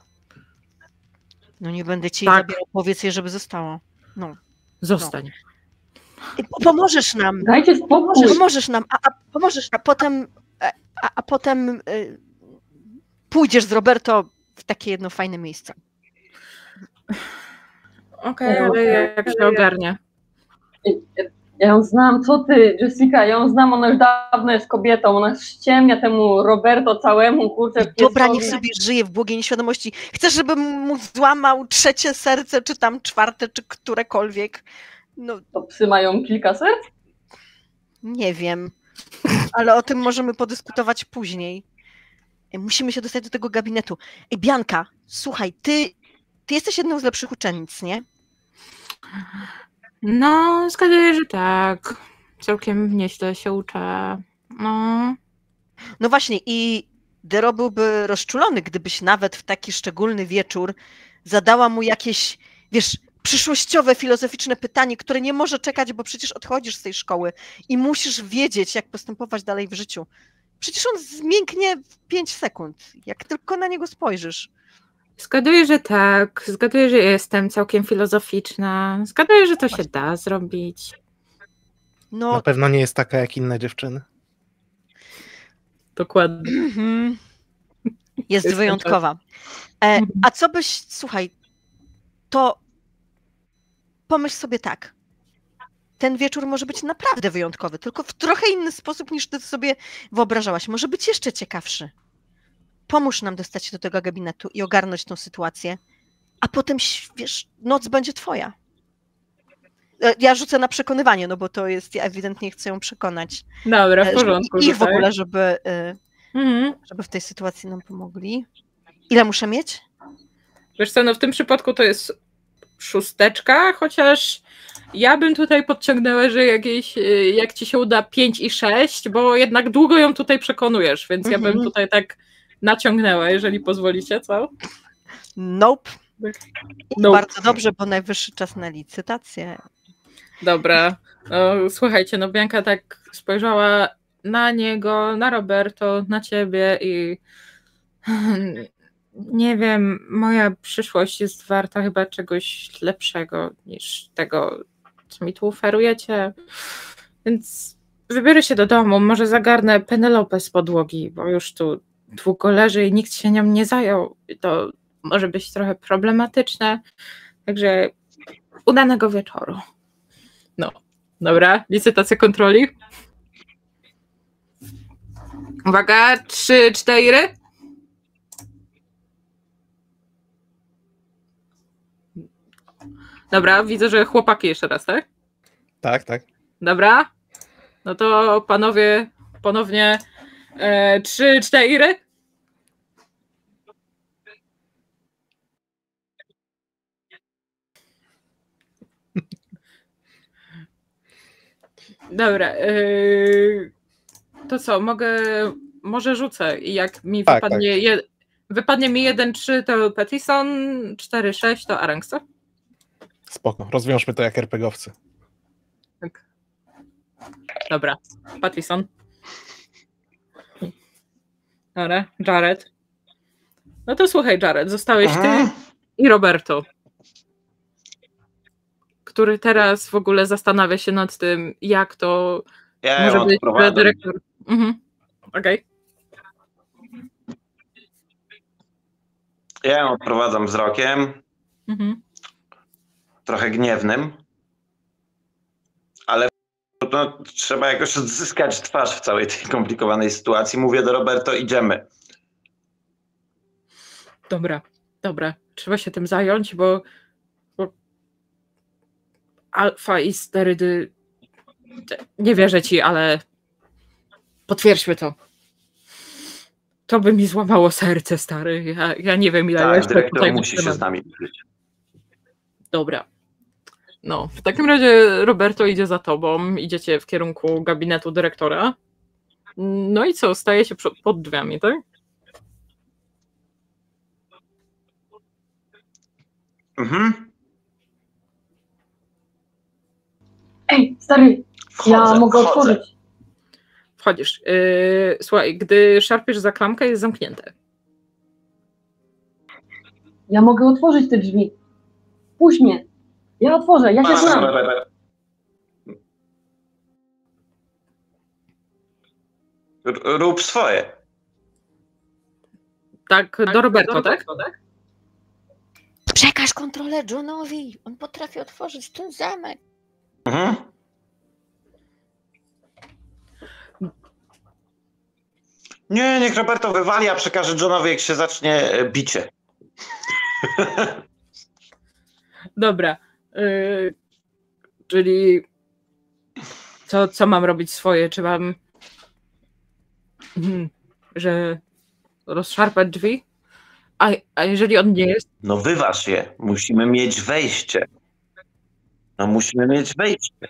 No nie będę ci zabierał, powiedz jej, żeby została. No. Zostań. Pomożesz nam. Dajcie spokój. Pomożesz nam, a potem pójdziesz z Roberto w takie jedno fajne miejsce. Okej, ale jak się ogarnie. Ja ją znam, co ty, Jessica, ja ją znam, ona już dawno jest kobietą, ona ściemnia temu Roberto całemu, kurczę. Dobra, niech sobie żyje w błogiej nieświadomości. Chcesz, żebym mu złamał trzecie serce, czy tam czwarte, czy którekolwiek? No, to psy mają kilka serc? Nie wiem, ale o tym możemy podyskutować później. Musimy się dostać do tego gabinetu. Ej, Bianka, słuchaj, ty jesteś jedną z lepszych uczennic, nie? No, zgaduję, że tak. Całkiem nieźle się uczę. No właśnie i Dero byłby rozczulony, gdybyś nawet w taki szczególny wieczór zadała mu jakieś, wiesz, przyszłościowe, filozoficzne pytanie, które nie może czekać, bo przecież odchodzisz z tej szkoły i musisz wiedzieć, jak postępować dalej w życiu. Przecież on zmięknie w 5 sekund, jak tylko na niego spojrzysz. Zgaduję, że tak. Zgaduję, że jestem całkiem filozoficzna. Zgaduję, że to się da zrobić. No, na pewno nie jest taka jak inne dziewczyny. Dokładnie. Jest wyjątkowa. A co byś, słuchaj, to pomyśl sobie tak. Ten wieczór może być naprawdę wyjątkowy, tylko w trochę inny sposób niż ty sobie wyobrażałaś. Może być jeszcze ciekawszy. Pomóż nam dostać się do tego gabinetu i ogarnąć tą sytuację, a potem, wiesz, noc będzie twoja. Ja rzucę na przekonywanie, no bo to jest, ja ewidentnie chcę ją przekonać. Dobra, w porządku. Ich w ogóle, żeby w tej sytuacji nam pomogli. Ile muszę mieć? Wiesz co, no w tym przypadku to jest 6, chociaż ja bym tutaj podciągnęła, że jak ci się uda 5 i 6, bo jednak długo ją tutaj przekonujesz, więc ja bym tutaj tak naciągnęła, jeżeli pozwolicie, co? Nope. Bardzo dobrze, bo najwyższy czas na licytację. Dobra. No, słuchajcie, no Bianka tak spojrzała na niego, na Roberto, na ciebie i nie wiem, moja przyszłość jest warta chyba czegoś lepszego niż tego, co mi tu oferujecie. Więc wybiorę się do domu, może zagarnę Penelopę z podłogi, bo już tu długo leży i nikt się nią nie zajął. To może być trochę problematyczne. Także udanego wieczoru. No, dobra, licytacja kontroli. Uwaga, 3, 4. Dobra, widzę, że chłopaki jeszcze raz, tak? Tak. Dobra, no to panowie ponownie 3, 4. Dobra, to co, może rzucę i jak mi wypadnie mi 1, 3 to Pattison, 4, 6 to Aranx, co? Spoko, rozwiążmy to jak RPGowcy. Tak. Dobra, Pattison. Dobra, Jared. No to słuchaj, Jared, zostałeś ty i Roberto, który teraz w ogóle zastanawia się nad tym, jak to Ja Może ją być odprowadzam. dyrektor. Okej. Ja ją odprowadzam wzrokiem, trochę gniewnym, ale no, trzeba jakoś odzyskać twarz w całej tej komplikowanej sytuacji. Mówię do Roberto, idziemy. Dobra. Trzeba się tym zająć, bo alfa i sterydy... Nie wierzę ci, ale potwierdźmy to. To by mi złamało serce, stary. Ja nie wiem, ile Tak, jeszcze dyrektor tutaj musi się wytrzymam. z nami liczyć. Dobra. No, w takim razie Roberto idzie za tobą, idziecie w kierunku gabinetu dyrektora. No i co, staje się pod drzwiami, tak? Mhm. Ej, stary, ja mogę otworzyć. Wchodzisz. Słuchaj, gdy szarpiesz za klamkę, jest zamknięte. Ja mogę otworzyć te drzwi. Puść mnie. Ja otworzę, ja się znam. Rób swoje. Tak, do Roberto, tak? Przekaż kontrolę Johnowi. On potrafi otworzyć ten zamek. Mhm. Nie, niech Roberto wywali, a przekaże Johnowi, jak się zacznie bicie. Dobra. Czyli co mam robić swoje? Czy mam że rozszarpać drzwi? A jeżeli on nie jest? No wyważ je. Musimy mieć wejście. No musimy mieć wejście.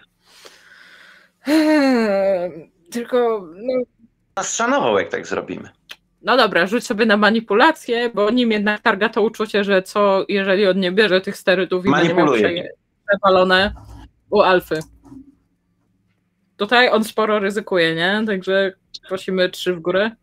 Tylko Nas szanował, jak tak zrobimy. no dobra, rzuć sobie na manipulację, bo nim jednak targa to uczucie, że co, jeżeli on nie bierze tych sterydów i będzie miał przewalone u alfy. Tutaj on sporo ryzykuje, nie? Także prosimy 3 w górę.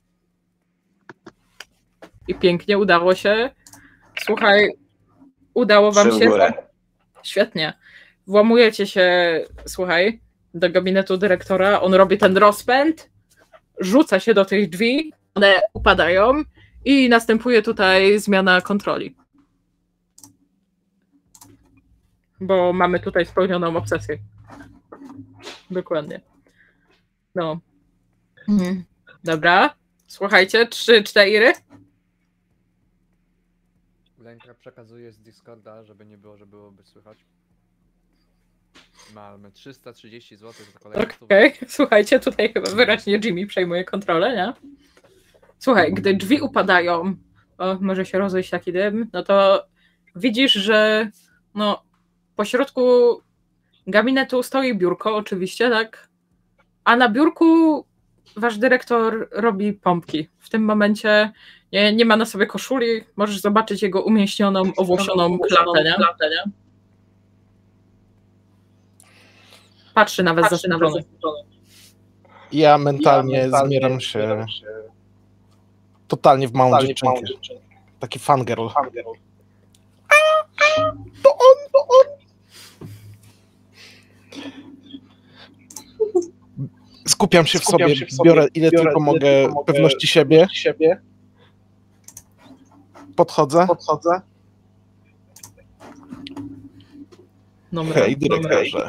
I pięknie, udało się. Słuchaj, udało wam 3 w się. górę. Świetnie. Włamujecie się, słuchaj, do gabinetu dyrektora. On robi ten rozpęd, rzuca się do tych drzwi, one upadają i następuje tutaj zmiana kontroli. Bo mamy tutaj spełnioną obsesję. Dokładnie. No. Dobra. Słuchajcie, 3, 4. Lenka przekazuje z Discorda, żeby nie było, że byłoby słychać. Mamy 330 zł za kolejną stówę. Okej, słuchajcie, tutaj chyba wyraźnie Jimmy przejmuje kontrolę, nie? Słuchaj, gdy drzwi upadają, może się rozejść taki dym, no to widzisz, że no, po środku gabinetu stoi biurko, oczywiście, tak? A na biurku wasz dyrektor robi pompki. W tym momencie nie ma na sobie koszuli, możesz zobaczyć jego umięśnioną, owłosioną klatę, nie? Patrzy nawet zaskoczony. Ja mentalnie zmieram się totalnie w małą dziewczynkę. Taki fangirl. To on! Skupiam się w sobie, biorę ile tylko mogę pewności siebie. Podchodzę. Hej, dyrektorze.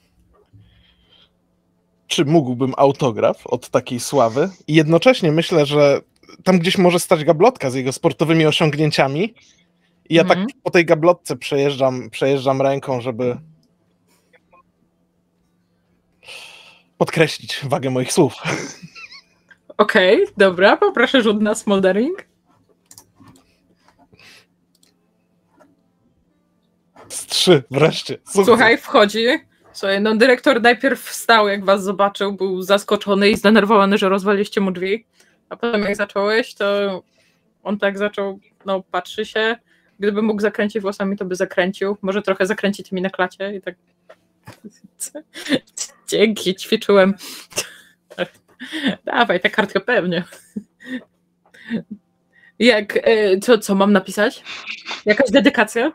Czy mógłbym autograf od takiej sławy? I jednocześnie myślę, że tam gdzieś może stać gablotka z jego sportowymi osiągnięciami. I ja tak po tej gablotce przejeżdżam ręką, żeby podkreślić wagę moich słów. Okej, dobra, poproszę rzut na smoldering. Z 3 wreszcie. Sukces. Słuchaj, wchodzi. Słuchaj, no dyrektor najpierw wstał, jak was zobaczył, był zaskoczony i zdenerwowany, że rozwaliliście mu drzwi, a potem jak zacząłeś, to on tak zaczął, no patrzy się, gdyby mógł zakręcić włosami, to by zakręcił, może trochę zakręci tymi na klacie i tak dzięki, ćwiczyłem. Dawaj, tę kartkę pewnie. Jak, co mam napisać? Jakaś dedykacja?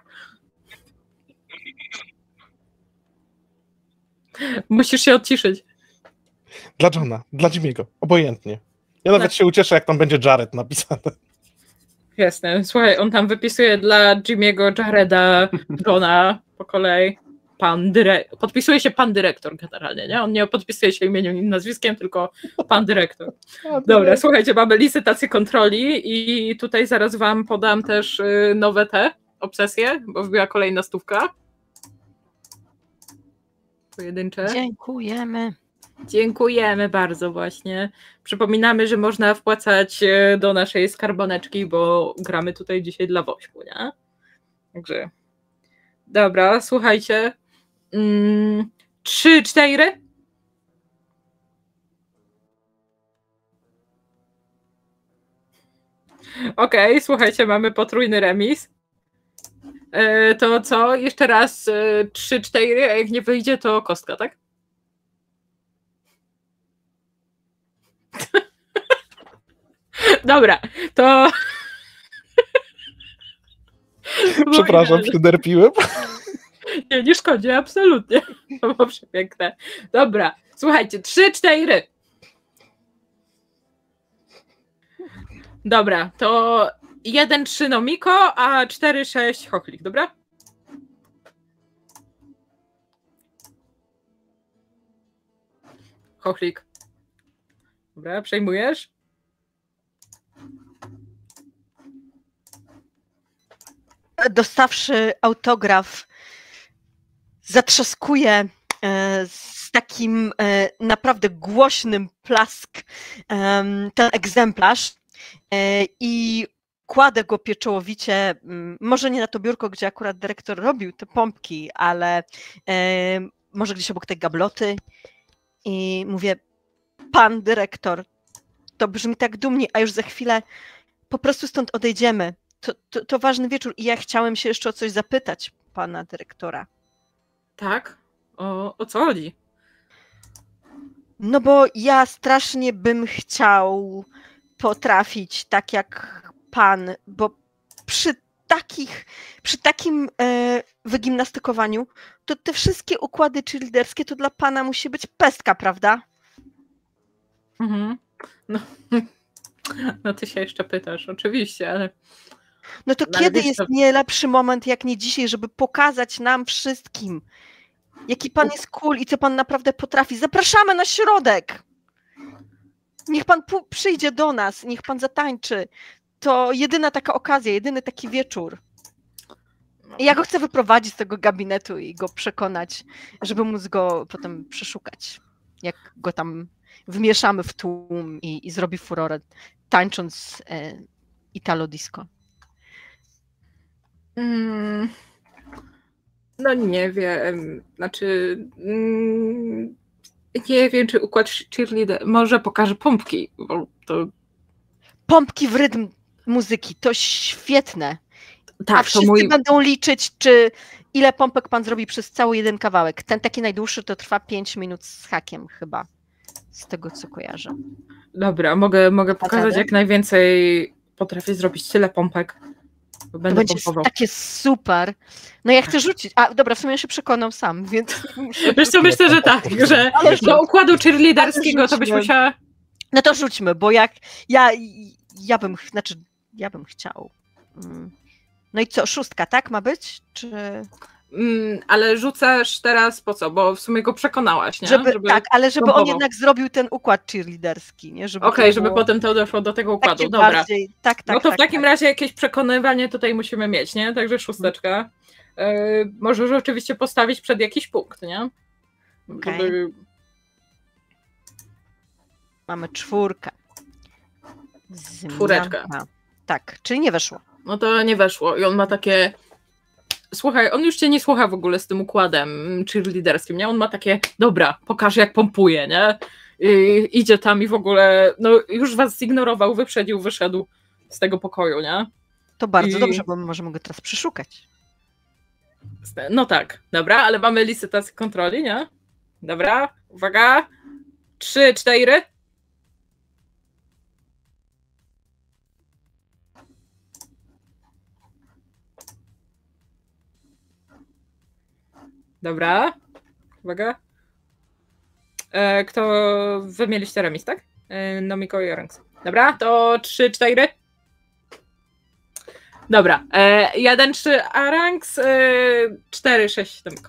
Musisz się odciszyć. Dla Johna, dla Jimmy'ego, obojętnie. Ja nawet się ucieszę, jak tam będzie Jared napisane. Jasne. Słuchaj, on tam wypisuje dla Jimmy'ego, Jareda, Johna po kolei. Podpisuje się pan dyrektor generalnie, nie? On nie podpisuje się imieniem i nazwiskiem, tylko pan dyrektor. Dobra, słuchajcie, mamy licytację kontroli i tutaj zaraz wam podam też nowe te obsesje, bo wbiła kolejna 100. Pojedyncze. Dziękujemy. Dziękujemy bardzo właśnie. Przypominamy, że można wpłacać do naszej skarboneczki, bo gramy tutaj dzisiaj dla Wośpu, nie? Także dobra, słuchajcie. 3, 4. Okej, słuchajcie, mamy potrójny remis. To co? Jeszcze raz 3, 4, a jak nie wyjdzie, to kostka, tak? Dobra, to... Przepraszam, przyderpiłem. Nie szkodzi, absolutnie. To było przepiękne. Dobra, słuchajcie, 3, 4. Dobra, to 1, 3 Nomiko, a 4, 6 Chochlik, dobra? Chochlik. Dobra, przejmujesz? Dostawszy autograf, zatrzaskuję z takim naprawdę głośnym plask ten egzemplarz i kładę go pieczołowicie, może nie na to biurko, gdzie akurat dyrektor robił te pompki, ale może gdzieś obok tej gabloty i mówię, pan dyrektor, to brzmi tak dumnie, a już za chwilę po prostu stąd odejdziemy. To ważny wieczór i ja chciałem się jeszcze o coś zapytać pana dyrektora. Tak? O co chodzi? No bo ja strasznie bym chciał potrafić tak jak pan, bo przy takim wygimnastykowaniu, to te wszystkie układy cheerleaderskie to dla pana musi być pestka, prawda? Mhm. No ty się jeszcze pytasz, oczywiście, ale... No to No, ale kiedy wiesz, jest to... nie lepszy moment jak nie dzisiaj, żeby pokazać nam wszystkim, jaki pan jest cool i co pan naprawdę potrafi. Zapraszamy na środek! Niech pan przyjdzie do nas, niech pan zatańczy. To jedyna taka okazja, jedyny taki wieczór. I ja go chcę wyprowadzić z tego gabinetu i go przekonać, żeby móc go potem przeszukać. Jak go tam wmieszamy w tłum i zrobi furorę, tańcząc Italo Disco. No nie wiem, znaczy nie wiem, czy układ cheerleader może pokaże pompki, bo to... Pompki w rytm muzyki, to świetne. Tak, a wszyscy będą liczyć, ile pompek pan zrobi przez cały jeden kawałek. Ten taki najdłuższy to trwa 5 minut z hakiem chyba, z tego co kojarzę. Dobra, mogę pokazać, jak najwięcej potrafię zrobić, tyle pompek. To będzie pompował. Takie super. No ja chcę rzucić. A dobra, w sumie się przekonał sam, więc... Wiesz co, myślę, że tak, że do układu cheerleaderskiego to byś musiała... No to rzućmy, bo jak ja bym chciał. No i co, 6, tak ma być? Czy... Ale rzucasz teraz po co? Bo w sumie go przekonałaś, nie? Żeby tak, ale żeby pompował. On jednak zrobił ten układ cheerleaderski, nie? Okej, żeby potem to doszło do tego układu, dobra. Bardziej, tak, no to w takim razie jakieś przekonywanie tutaj musimy mieć, nie? Także 6. Możesz oczywiście postawić przed jakiś punkt, nie? Okay. Żeby... Mamy 4. 4. Tak, czyli nie weszło. No to nie weszło i on ma takie... Słuchaj, on już cię nie słucha w ogóle z tym układem cheerleaderskim, nie? On ma takie, dobra, pokaż jak pompuje, nie? I idzie tam i w ogóle, no już was zignorował, wyprzedził, wyszedł z tego pokoju, nie? To bardzo dobrze, bo my możemy go teraz przeszukać. No tak, dobra, ale mamy licytację kontroli, nie? Dobra, uwaga, 3, 4. Dobra, uwaga. Kto wy mieliście remis, tak? Nomiko i Aranx. Dobra, to 3-4. Dobra, 1-3 Aranx, 4-6 Nomiko.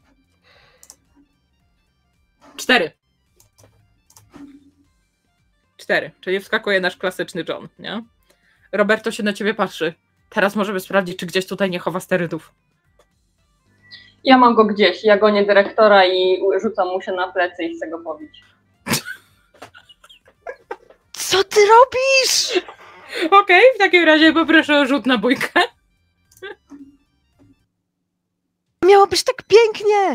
4, czyli wskakuje nasz klasyczny John, nie? Roberto się na ciebie patrzy. Teraz możemy sprawdzić, czy gdzieś tutaj nie chowa sterydów. Ja mam go gdzieś, ja gonię dyrektora i rzucam mu się na plecy i chcę go pobić. Co ty robisz? Okej, w takim razie poproszę o rzut na bójkę. Miało być tak pięknie!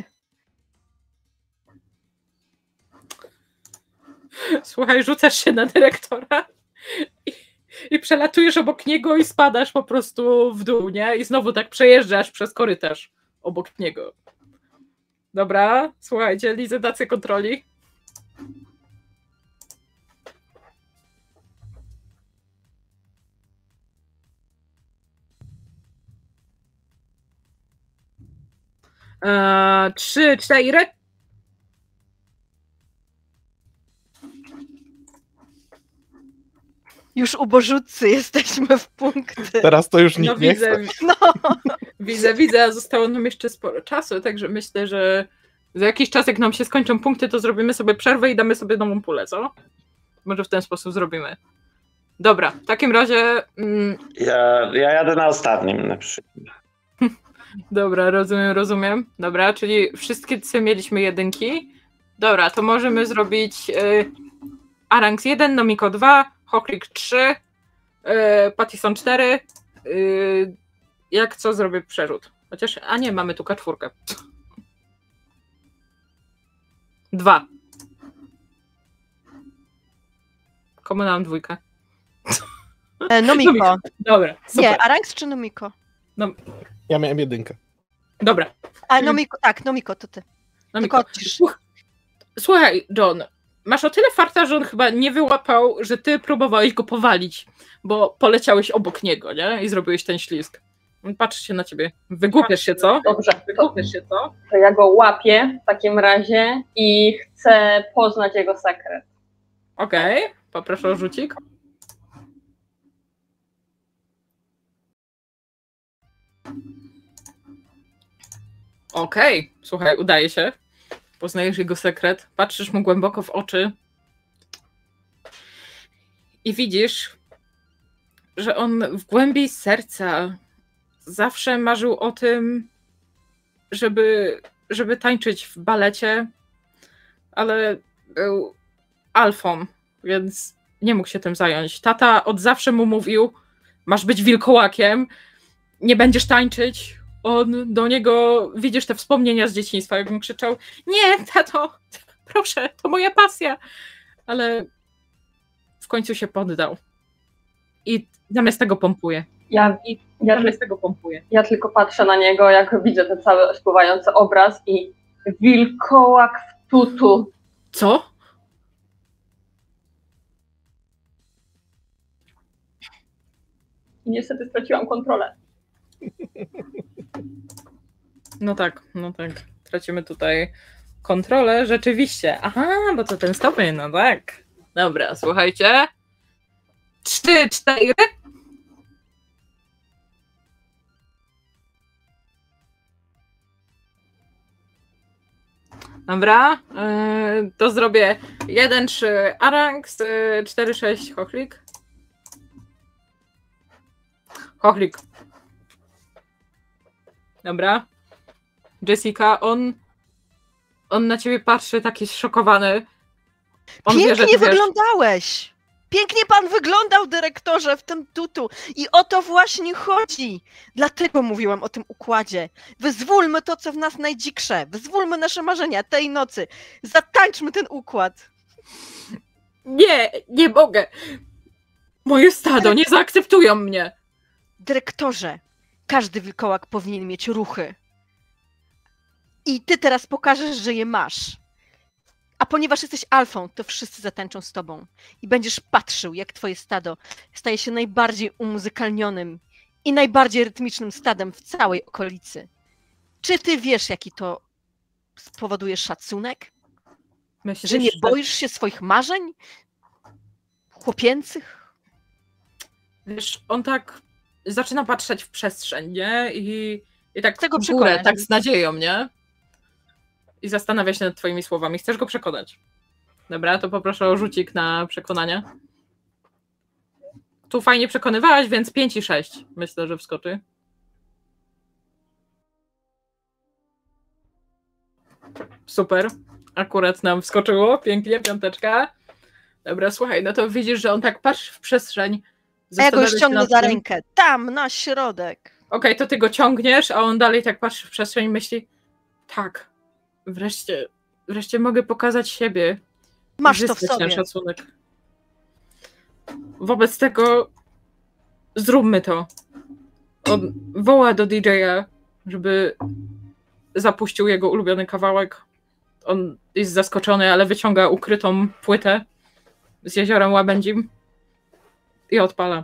Słuchaj, rzucasz się na dyrektora i przelatujesz obok niego i spadasz po prostu w dół, nie? I znowu tak przejeżdżasz przez korytarz obok niego. Dobra, słuchajcie, licytację kontroli. Eee, 3-4. Już ubożutcy jesteśmy w punkty. Teraz to już nikt No nie widzę, chce. No. widzę, a zostało nam jeszcze sporo czasu, także myślę, że za jakiś czas, jak nam się skończą punkty, to zrobimy sobie przerwę i damy sobie nową pulę, co? Może w ten sposób zrobimy. Dobra, w takim razie... Ja jadę na ostatnim na przykład. Dobra, rozumiem. Dobra, czyli wszystkie mieliśmy jedynki. Dobra, to możemy zrobić Aranx 1, Nomiko 2, Hochlik 3, Pattison 4. Jak co zrobię przerzut? Chociaż, a nie, mamy tu K4. 2. Komu dałam 2? Nomiko. Dobra, super. Nie, Aranx czy Nomiko? Ja miałem 1. Dobra. A Nomiko, tak, Nomiko, to ty. Nomiko. Tylko odcisz. Słuchaj, John, masz o tyle farta, że on chyba nie wyłapał, że ty próbowałeś go powalić, bo poleciałeś obok niego, nie? I zrobiłeś ten ślizg. On patrzy się na ciebie. Wygłupiasz się, co? Dobrze, Wygłupiasz się, co? to ja go łapię w takim razie i chcę poznać jego sekret. Okej, poproszę o rzucik. Okej, słuchaj, udaje się. Poznajesz jego sekret, patrzysz mu głęboko w oczy i widzisz, że on w głębi serca zawsze marzył o tym, żeby tańczyć w balecie, ale był alfą, więc nie mógł się tym zająć. Tata od zawsze mu mówił, masz być wilkołakiem, nie będziesz tańczyć. On do niego, widzisz te wspomnienia z dzieciństwa, jak mu krzyczał, nie, tato, proszę, to moja pasja. Ale w końcu się poddał. I zamiast tego pompuje. Zamiast tego pompuje. Ja tylko patrzę na niego, jak widzę ten cały spływający obraz i wilkołak w tutu. Co? I niestety straciłam kontrolę. No tak. Tracimy tutaj kontrolę. Rzeczywiście. Aha, bo to ten stopień, no tak. Dobra, słuchajcie. 3-4. Dobra, to zrobię 1-3 Aranx, 4-6 Hochlik. Hochlik. Dobra. Jessica, on na ciebie patrzy taki zszokowany. On wie, że Pięknie ty wiesz. wyglądałeś! Pięknie pan wyglądał, dyrektorze, w tym tutu. I o to właśnie chodzi. Dlatego mówiłam o tym układzie. Wyzwólmy to, co w nas najdziksze. Wyzwólmy nasze marzenia tej nocy. Zatańczmy ten układ. Nie mogę. Moje stado nie zaakceptują mnie. Dyrektorze, każdy wilkołak powinien mieć ruchy. I ty teraz pokażesz, że je masz. A ponieważ jesteś alfą, to wszyscy zatańczą z tobą. I będziesz patrzył, jak twoje stado staje się najbardziej umuzykalnionym i najbardziej rytmicznym stadem w całej okolicy. Czy ty wiesz, jaki to spowoduje szacunek? Myślisz, Że nie boisz się swoich marzeń? Chłopięcych? Wiesz, on tak zaczyna patrzeć w przestrzeń, nie? I tak Chcę go w górę, przekonać. tak z nadzieją, nie? I zastanawia się nad twoimi słowami. Chcesz go przekonać. Dobra, to poproszę o rzucik na przekonanie. Tu fajnie przekonywałaś, więc 5 i 6. Myślę, że wskoczy. Super. Akurat nam wskoczyło. Pięknie, 5. Dobra, słuchaj, no to widzisz, że on tak patrzy w przestrzeń. A ja go zastanawia się ściągnę nad za tym. rękę. Tam, na środek. Okej, to ty go ciągniesz, a on dalej tak patrzy w przestrzeń i myśli, tak, wreszcie mogę pokazać siebie. Masz to w zyskać ten sobie. szacunek. Wobec tego zróbmy to. On woła do DJ-a, żeby zapuścił jego ulubiony kawałek. On jest zaskoczony, ale wyciąga ukrytą płytę z jeziorem Łabędzim i odpala.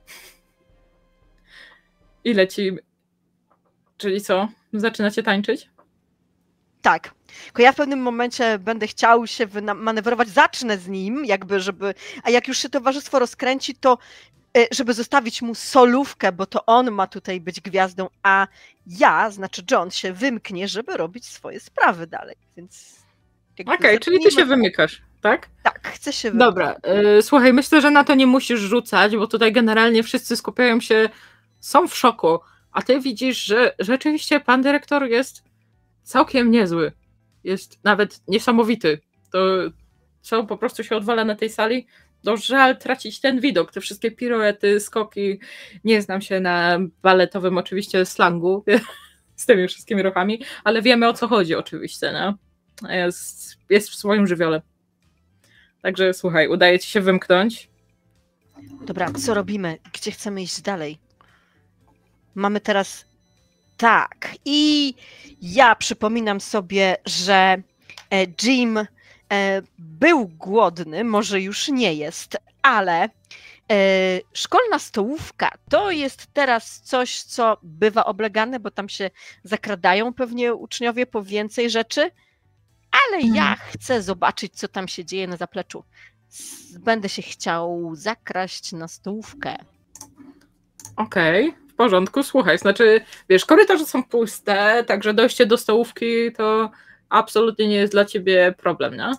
I leci. Czyli co? Zaczynacie tańczyć? Tak. Tylko ja w pewnym momencie będę chciał się manewrować, zacznę z nim, jakby, żeby. A jak już się towarzystwo rozkręci, to żeby zostawić mu solówkę, bo to on ma tutaj być gwiazdą, a ja, znaczy John, się wymknie, żeby robić swoje sprawy dalej. Więc. Okej, czyli ty się wymykasz, tak? Tak, chcę się wymknąć. Dobra, słuchaj, myślę, że na to nie musisz rzucać, bo tutaj generalnie wszyscy skupiają się, są w szoku, a ty widzisz, że rzeczywiście pan dyrektor jest całkiem niezły. Jest nawet niesamowity. To co po prostu się odwala na tej sali, to żal tracić ten widok, te wszystkie piruety, skoki. Nie znam się na baletowym oczywiście slangu z tymi wszystkimi ruchami, ale wiemy, o co chodzi oczywiście, no. Jest w swoim żywiole. Także słuchaj, udaje ci się wymknąć. Dobra, co robimy? Gdzie chcemy iść dalej? Mamy teraz. Tak. I ja przypominam sobie, że Jim był głodny, może już nie jest, ale szkolna stołówka to jest teraz coś, co bywa oblegane, bo tam się zakradają pewnie uczniowie po więcej rzeczy, ale ja chcę zobaczyć, co tam się dzieje na zapleczu. Będę się chciał zakraść na stołówkę. Okej, w porządku, słuchaj, znaczy, wiesz, korytarze są puste, także dojście do stołówki to absolutnie nie jest dla ciebie problem, nie?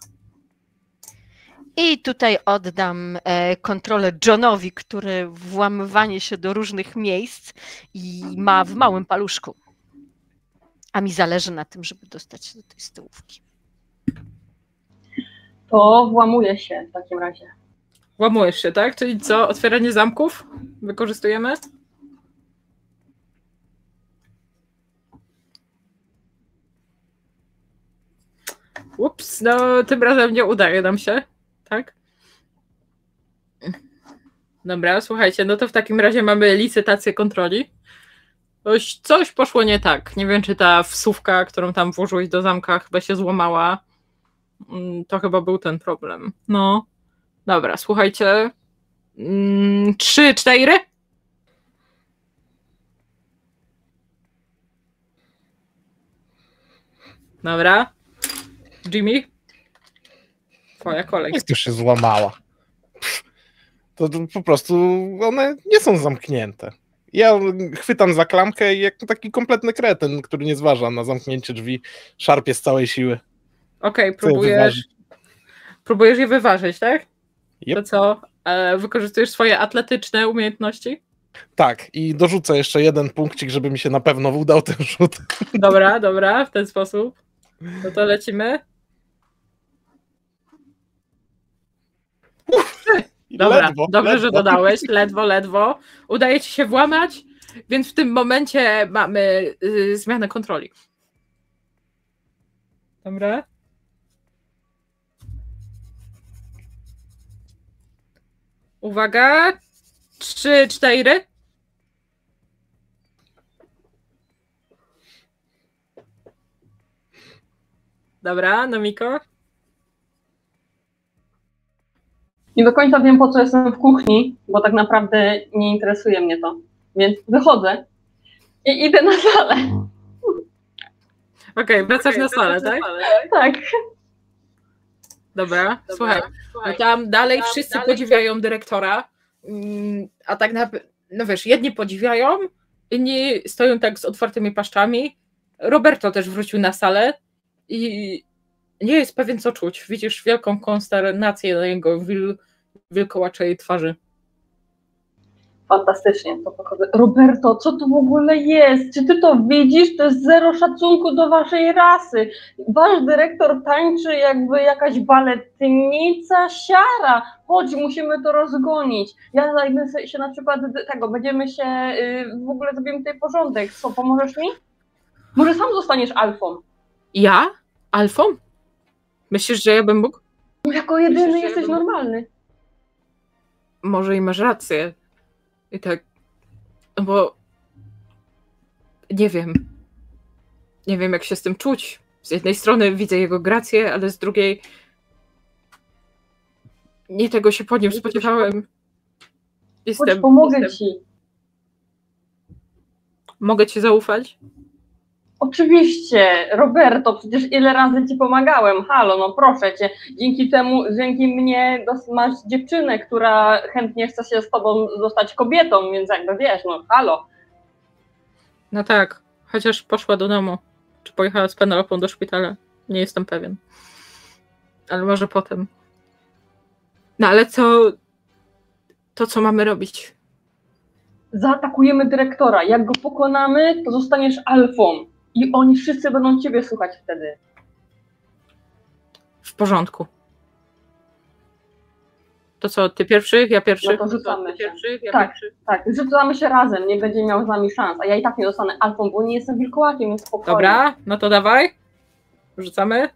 I tutaj oddam kontrolę Johnowi, który włamywanie się do różnych miejsc i ma w małym paluszku. A mi zależy na tym, żeby dostać się do tej stołówki. To włamuje się w takim razie. Łamujesz się, tak? Czyli co, otwieranie zamków wykorzystujemy? Ups, no tym razem nie udaje nam się, tak? Dobra, słuchajcie, no to w takim razie mamy licytację kontroli. Coś poszło nie tak. Nie wiem, czy ta wsówka, którą tam włożyłeś do zamka, chyba się złamała. To chyba był ten problem. No, dobra, słuchajcie. 3, 4. Dobra. Jimmy? Twoja kolej. Jak to się złamała? To po prostu one nie są zamknięte. Ja chwytam za klamkę i jak taki kompletny kretyn, który nie zważa na zamknięcie drzwi, szarpie z całej siły. Okej, Chcę je wyważyć. próbujesz je wyważyć, tak? Yep. To co? Wykorzystujesz swoje atletyczne umiejętności? Tak, i dorzucę jeszcze jeden punkcik, żeby mi się na pewno udał ten rzut. Dobra, w ten sposób. No to lecimy. Dobra, Ledwo, dobrze, ledwo. że dodałeś. Ledwo. Udaje ci się włamać, więc w tym momencie mamy zmianę kontroli. Dobra. Uwaga. 3, 4. Dobra, Nomiko. Nie do końca wiem, po co jestem w kuchni, bo tak naprawdę nie interesuje mnie to. Więc wychodzę i idę na salę. Okej, wracasz na salę, tak? Tak. Dobra, słuchaj, no tam dalej wszyscy podziwiają dyrektora, a tak naprawdę, no wiesz, jedni podziwiają, inni stoją tak z otwartymi paszczami. Roberto też wrócił na salę i nie jest pewien, co czuć. Widzisz wielką konsternację na jego wilkołaczej twarzy. Fantastycznie to pokazuje. Roberto, co to w ogóle jest? Czy ty to widzisz? To jest zero szacunku do waszej rasy. Wasz dyrektor tańczy jakby jakaś baletnica, siara. Chodź, musimy to rozgonić. Ja zajmę się na przykład tego, będziemy się, w ogóle zrobimy tutaj porządek. Co, pomożesz mi? Może sam zostaniesz alfą? Ja? Alfą? Myślisz, że ja bym mógł? No jako jedyny jesteś normalny. Może i masz rację. I tak, no bo nie wiem. Nie wiem, jak się z tym czuć. Z jednej strony widzę jego grację, ale z drugiej nie tego się po nim spodziewałem. Chodź, pomogę ci. Mogę ci zaufać? Oczywiście, Roberto, przecież ile razy ci pomagałem, halo, no proszę cię, dzięki mnie masz dziewczynę, która chętnie chce się z tobą zostać kobietą, więc jakby wiesz, no halo. No tak, chociaż poszła do domu. Czy pojechała z Penelopą do szpitala? Nie jestem pewien. Ale może potem. No ale co mamy robić? Zaatakujemy dyrektora, jak go pokonamy, to zostaniesz alfą. I oni wszyscy będą ciebie słuchać wtedy. W porządku. To co, ty pierwszy? Ja pierwszy? No to rzucamy się. Tak. Tak, rzucamy się razem, nie będzie miał z nami szans, a ja i tak nie zostanę alfą, bo nie jestem wilkołakiem, więc spokojnie. Dobra, no to dawaj. Rzucamy.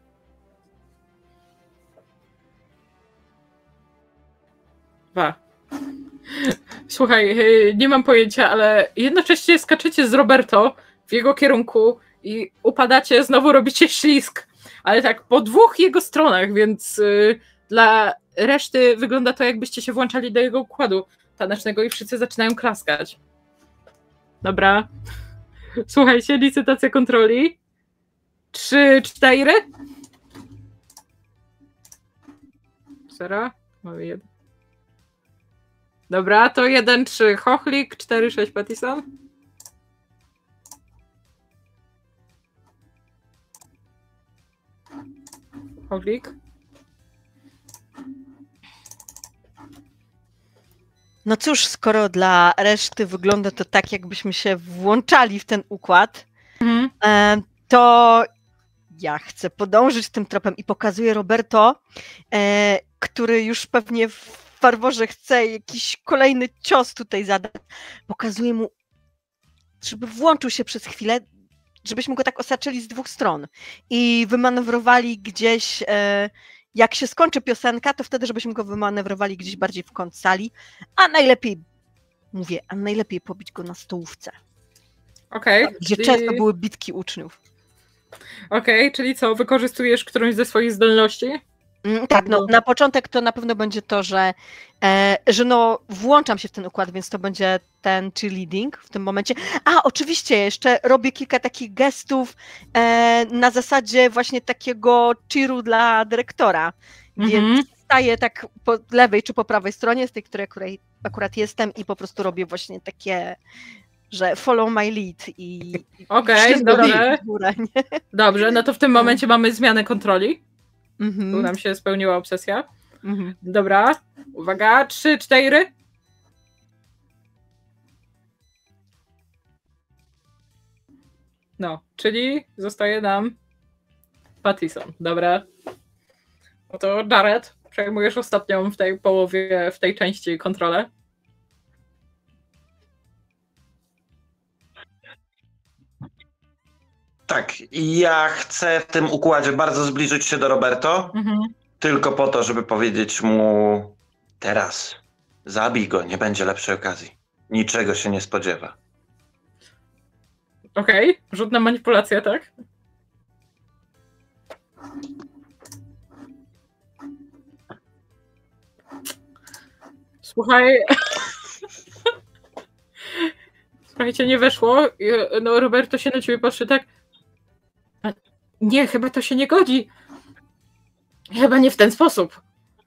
Dwa. Słuchaj, nie mam pojęcia, ale jednocześnie skaczecie z Roberto w jego kierunku i upadacie, znowu robicie ślizg, ale tak po dwóch jego stronach, więc dla reszty wygląda to, jakbyście się włączali do jego układu tanecznego i wszyscy zaczynają klaskać. Dobra. Słuchajcie, licytacja kontroli. 3, 4. 0. Mamy 1. Dobra, to 1, 3 Chochlik, 4, 6 Pattison. Chochlik. No cóż, skoro dla reszty wygląda to tak, jakbyśmy się włączali w ten układ, to ja chcę podążyć tym tropem i pokazuję Roberto, który już pewnie w farworze chce jakiś kolejny cios tutaj zadać. Pokazuję mu, żeby włączył się przez chwilę, żebyśmy go tak osaczyli z dwóch stron i wymanewrowali gdzieś, jak się skończy piosenka, to wtedy, żebyśmy go wymanewrowali gdzieś bardziej w kąt sali, a najlepiej pobić go na stołówce. Okej. Gdzie często były bitki uczniów. Okej, czyli co, wykorzystujesz którąś ze swoich zdolności? Tak, no na początek to na pewno będzie to, że no włączam się w ten układ, więc to będzie ten cheerleading w tym momencie. A, oczywiście, jeszcze robię kilka takich gestów na zasadzie właśnie takiego cheeru dla dyrektora, więc staję tak po lewej czy po prawej stronie, z tej, której akurat jestem i po prostu robię właśnie takie, że follow my lead i Okej, dobrze. Górę, Dobrze, no to w tym momencie mamy zmianę kontroli. Tu nam się spełniła obsesja. Dobra, uwaga, 3, 4. No, czyli zostaje nam Pattison. Dobra. No to Jared, przejmujesz ostatnią w tej połowie, w tej części kontrolę. Tak, ja chcę w tym układzie bardzo zbliżyć się do Roberto, tylko po to, żeby powiedzieć mu teraz, zabij go, nie będzie lepszej okazji. Niczego się nie spodziewa. Okej, rzut na manipulację, tak? Słuchaj... Słuchajcie, nie weszło. No, Roberto się na ciebie patrzy tak. Nie, chyba to się nie godzi. Chyba nie w ten sposób.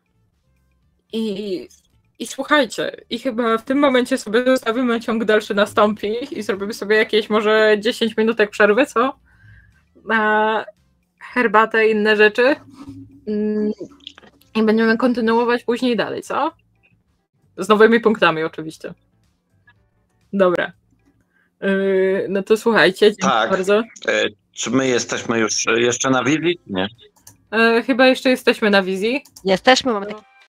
I słuchajcie, i chyba w tym momencie sobie zostawimy, ciąg dalszy nastąpi i zrobimy sobie jakieś może 10 minutek przerwy, co? Na herbatę i inne rzeczy. I będziemy kontynuować później dalej, co? Z nowymi punktami oczywiście. Dobra. No to słuchajcie, dzięki bardzo. Czy my jesteśmy już jeszcze na wizji? Nie. Chyba jeszcze jesteśmy na wizji. Jesteśmy, mamy taki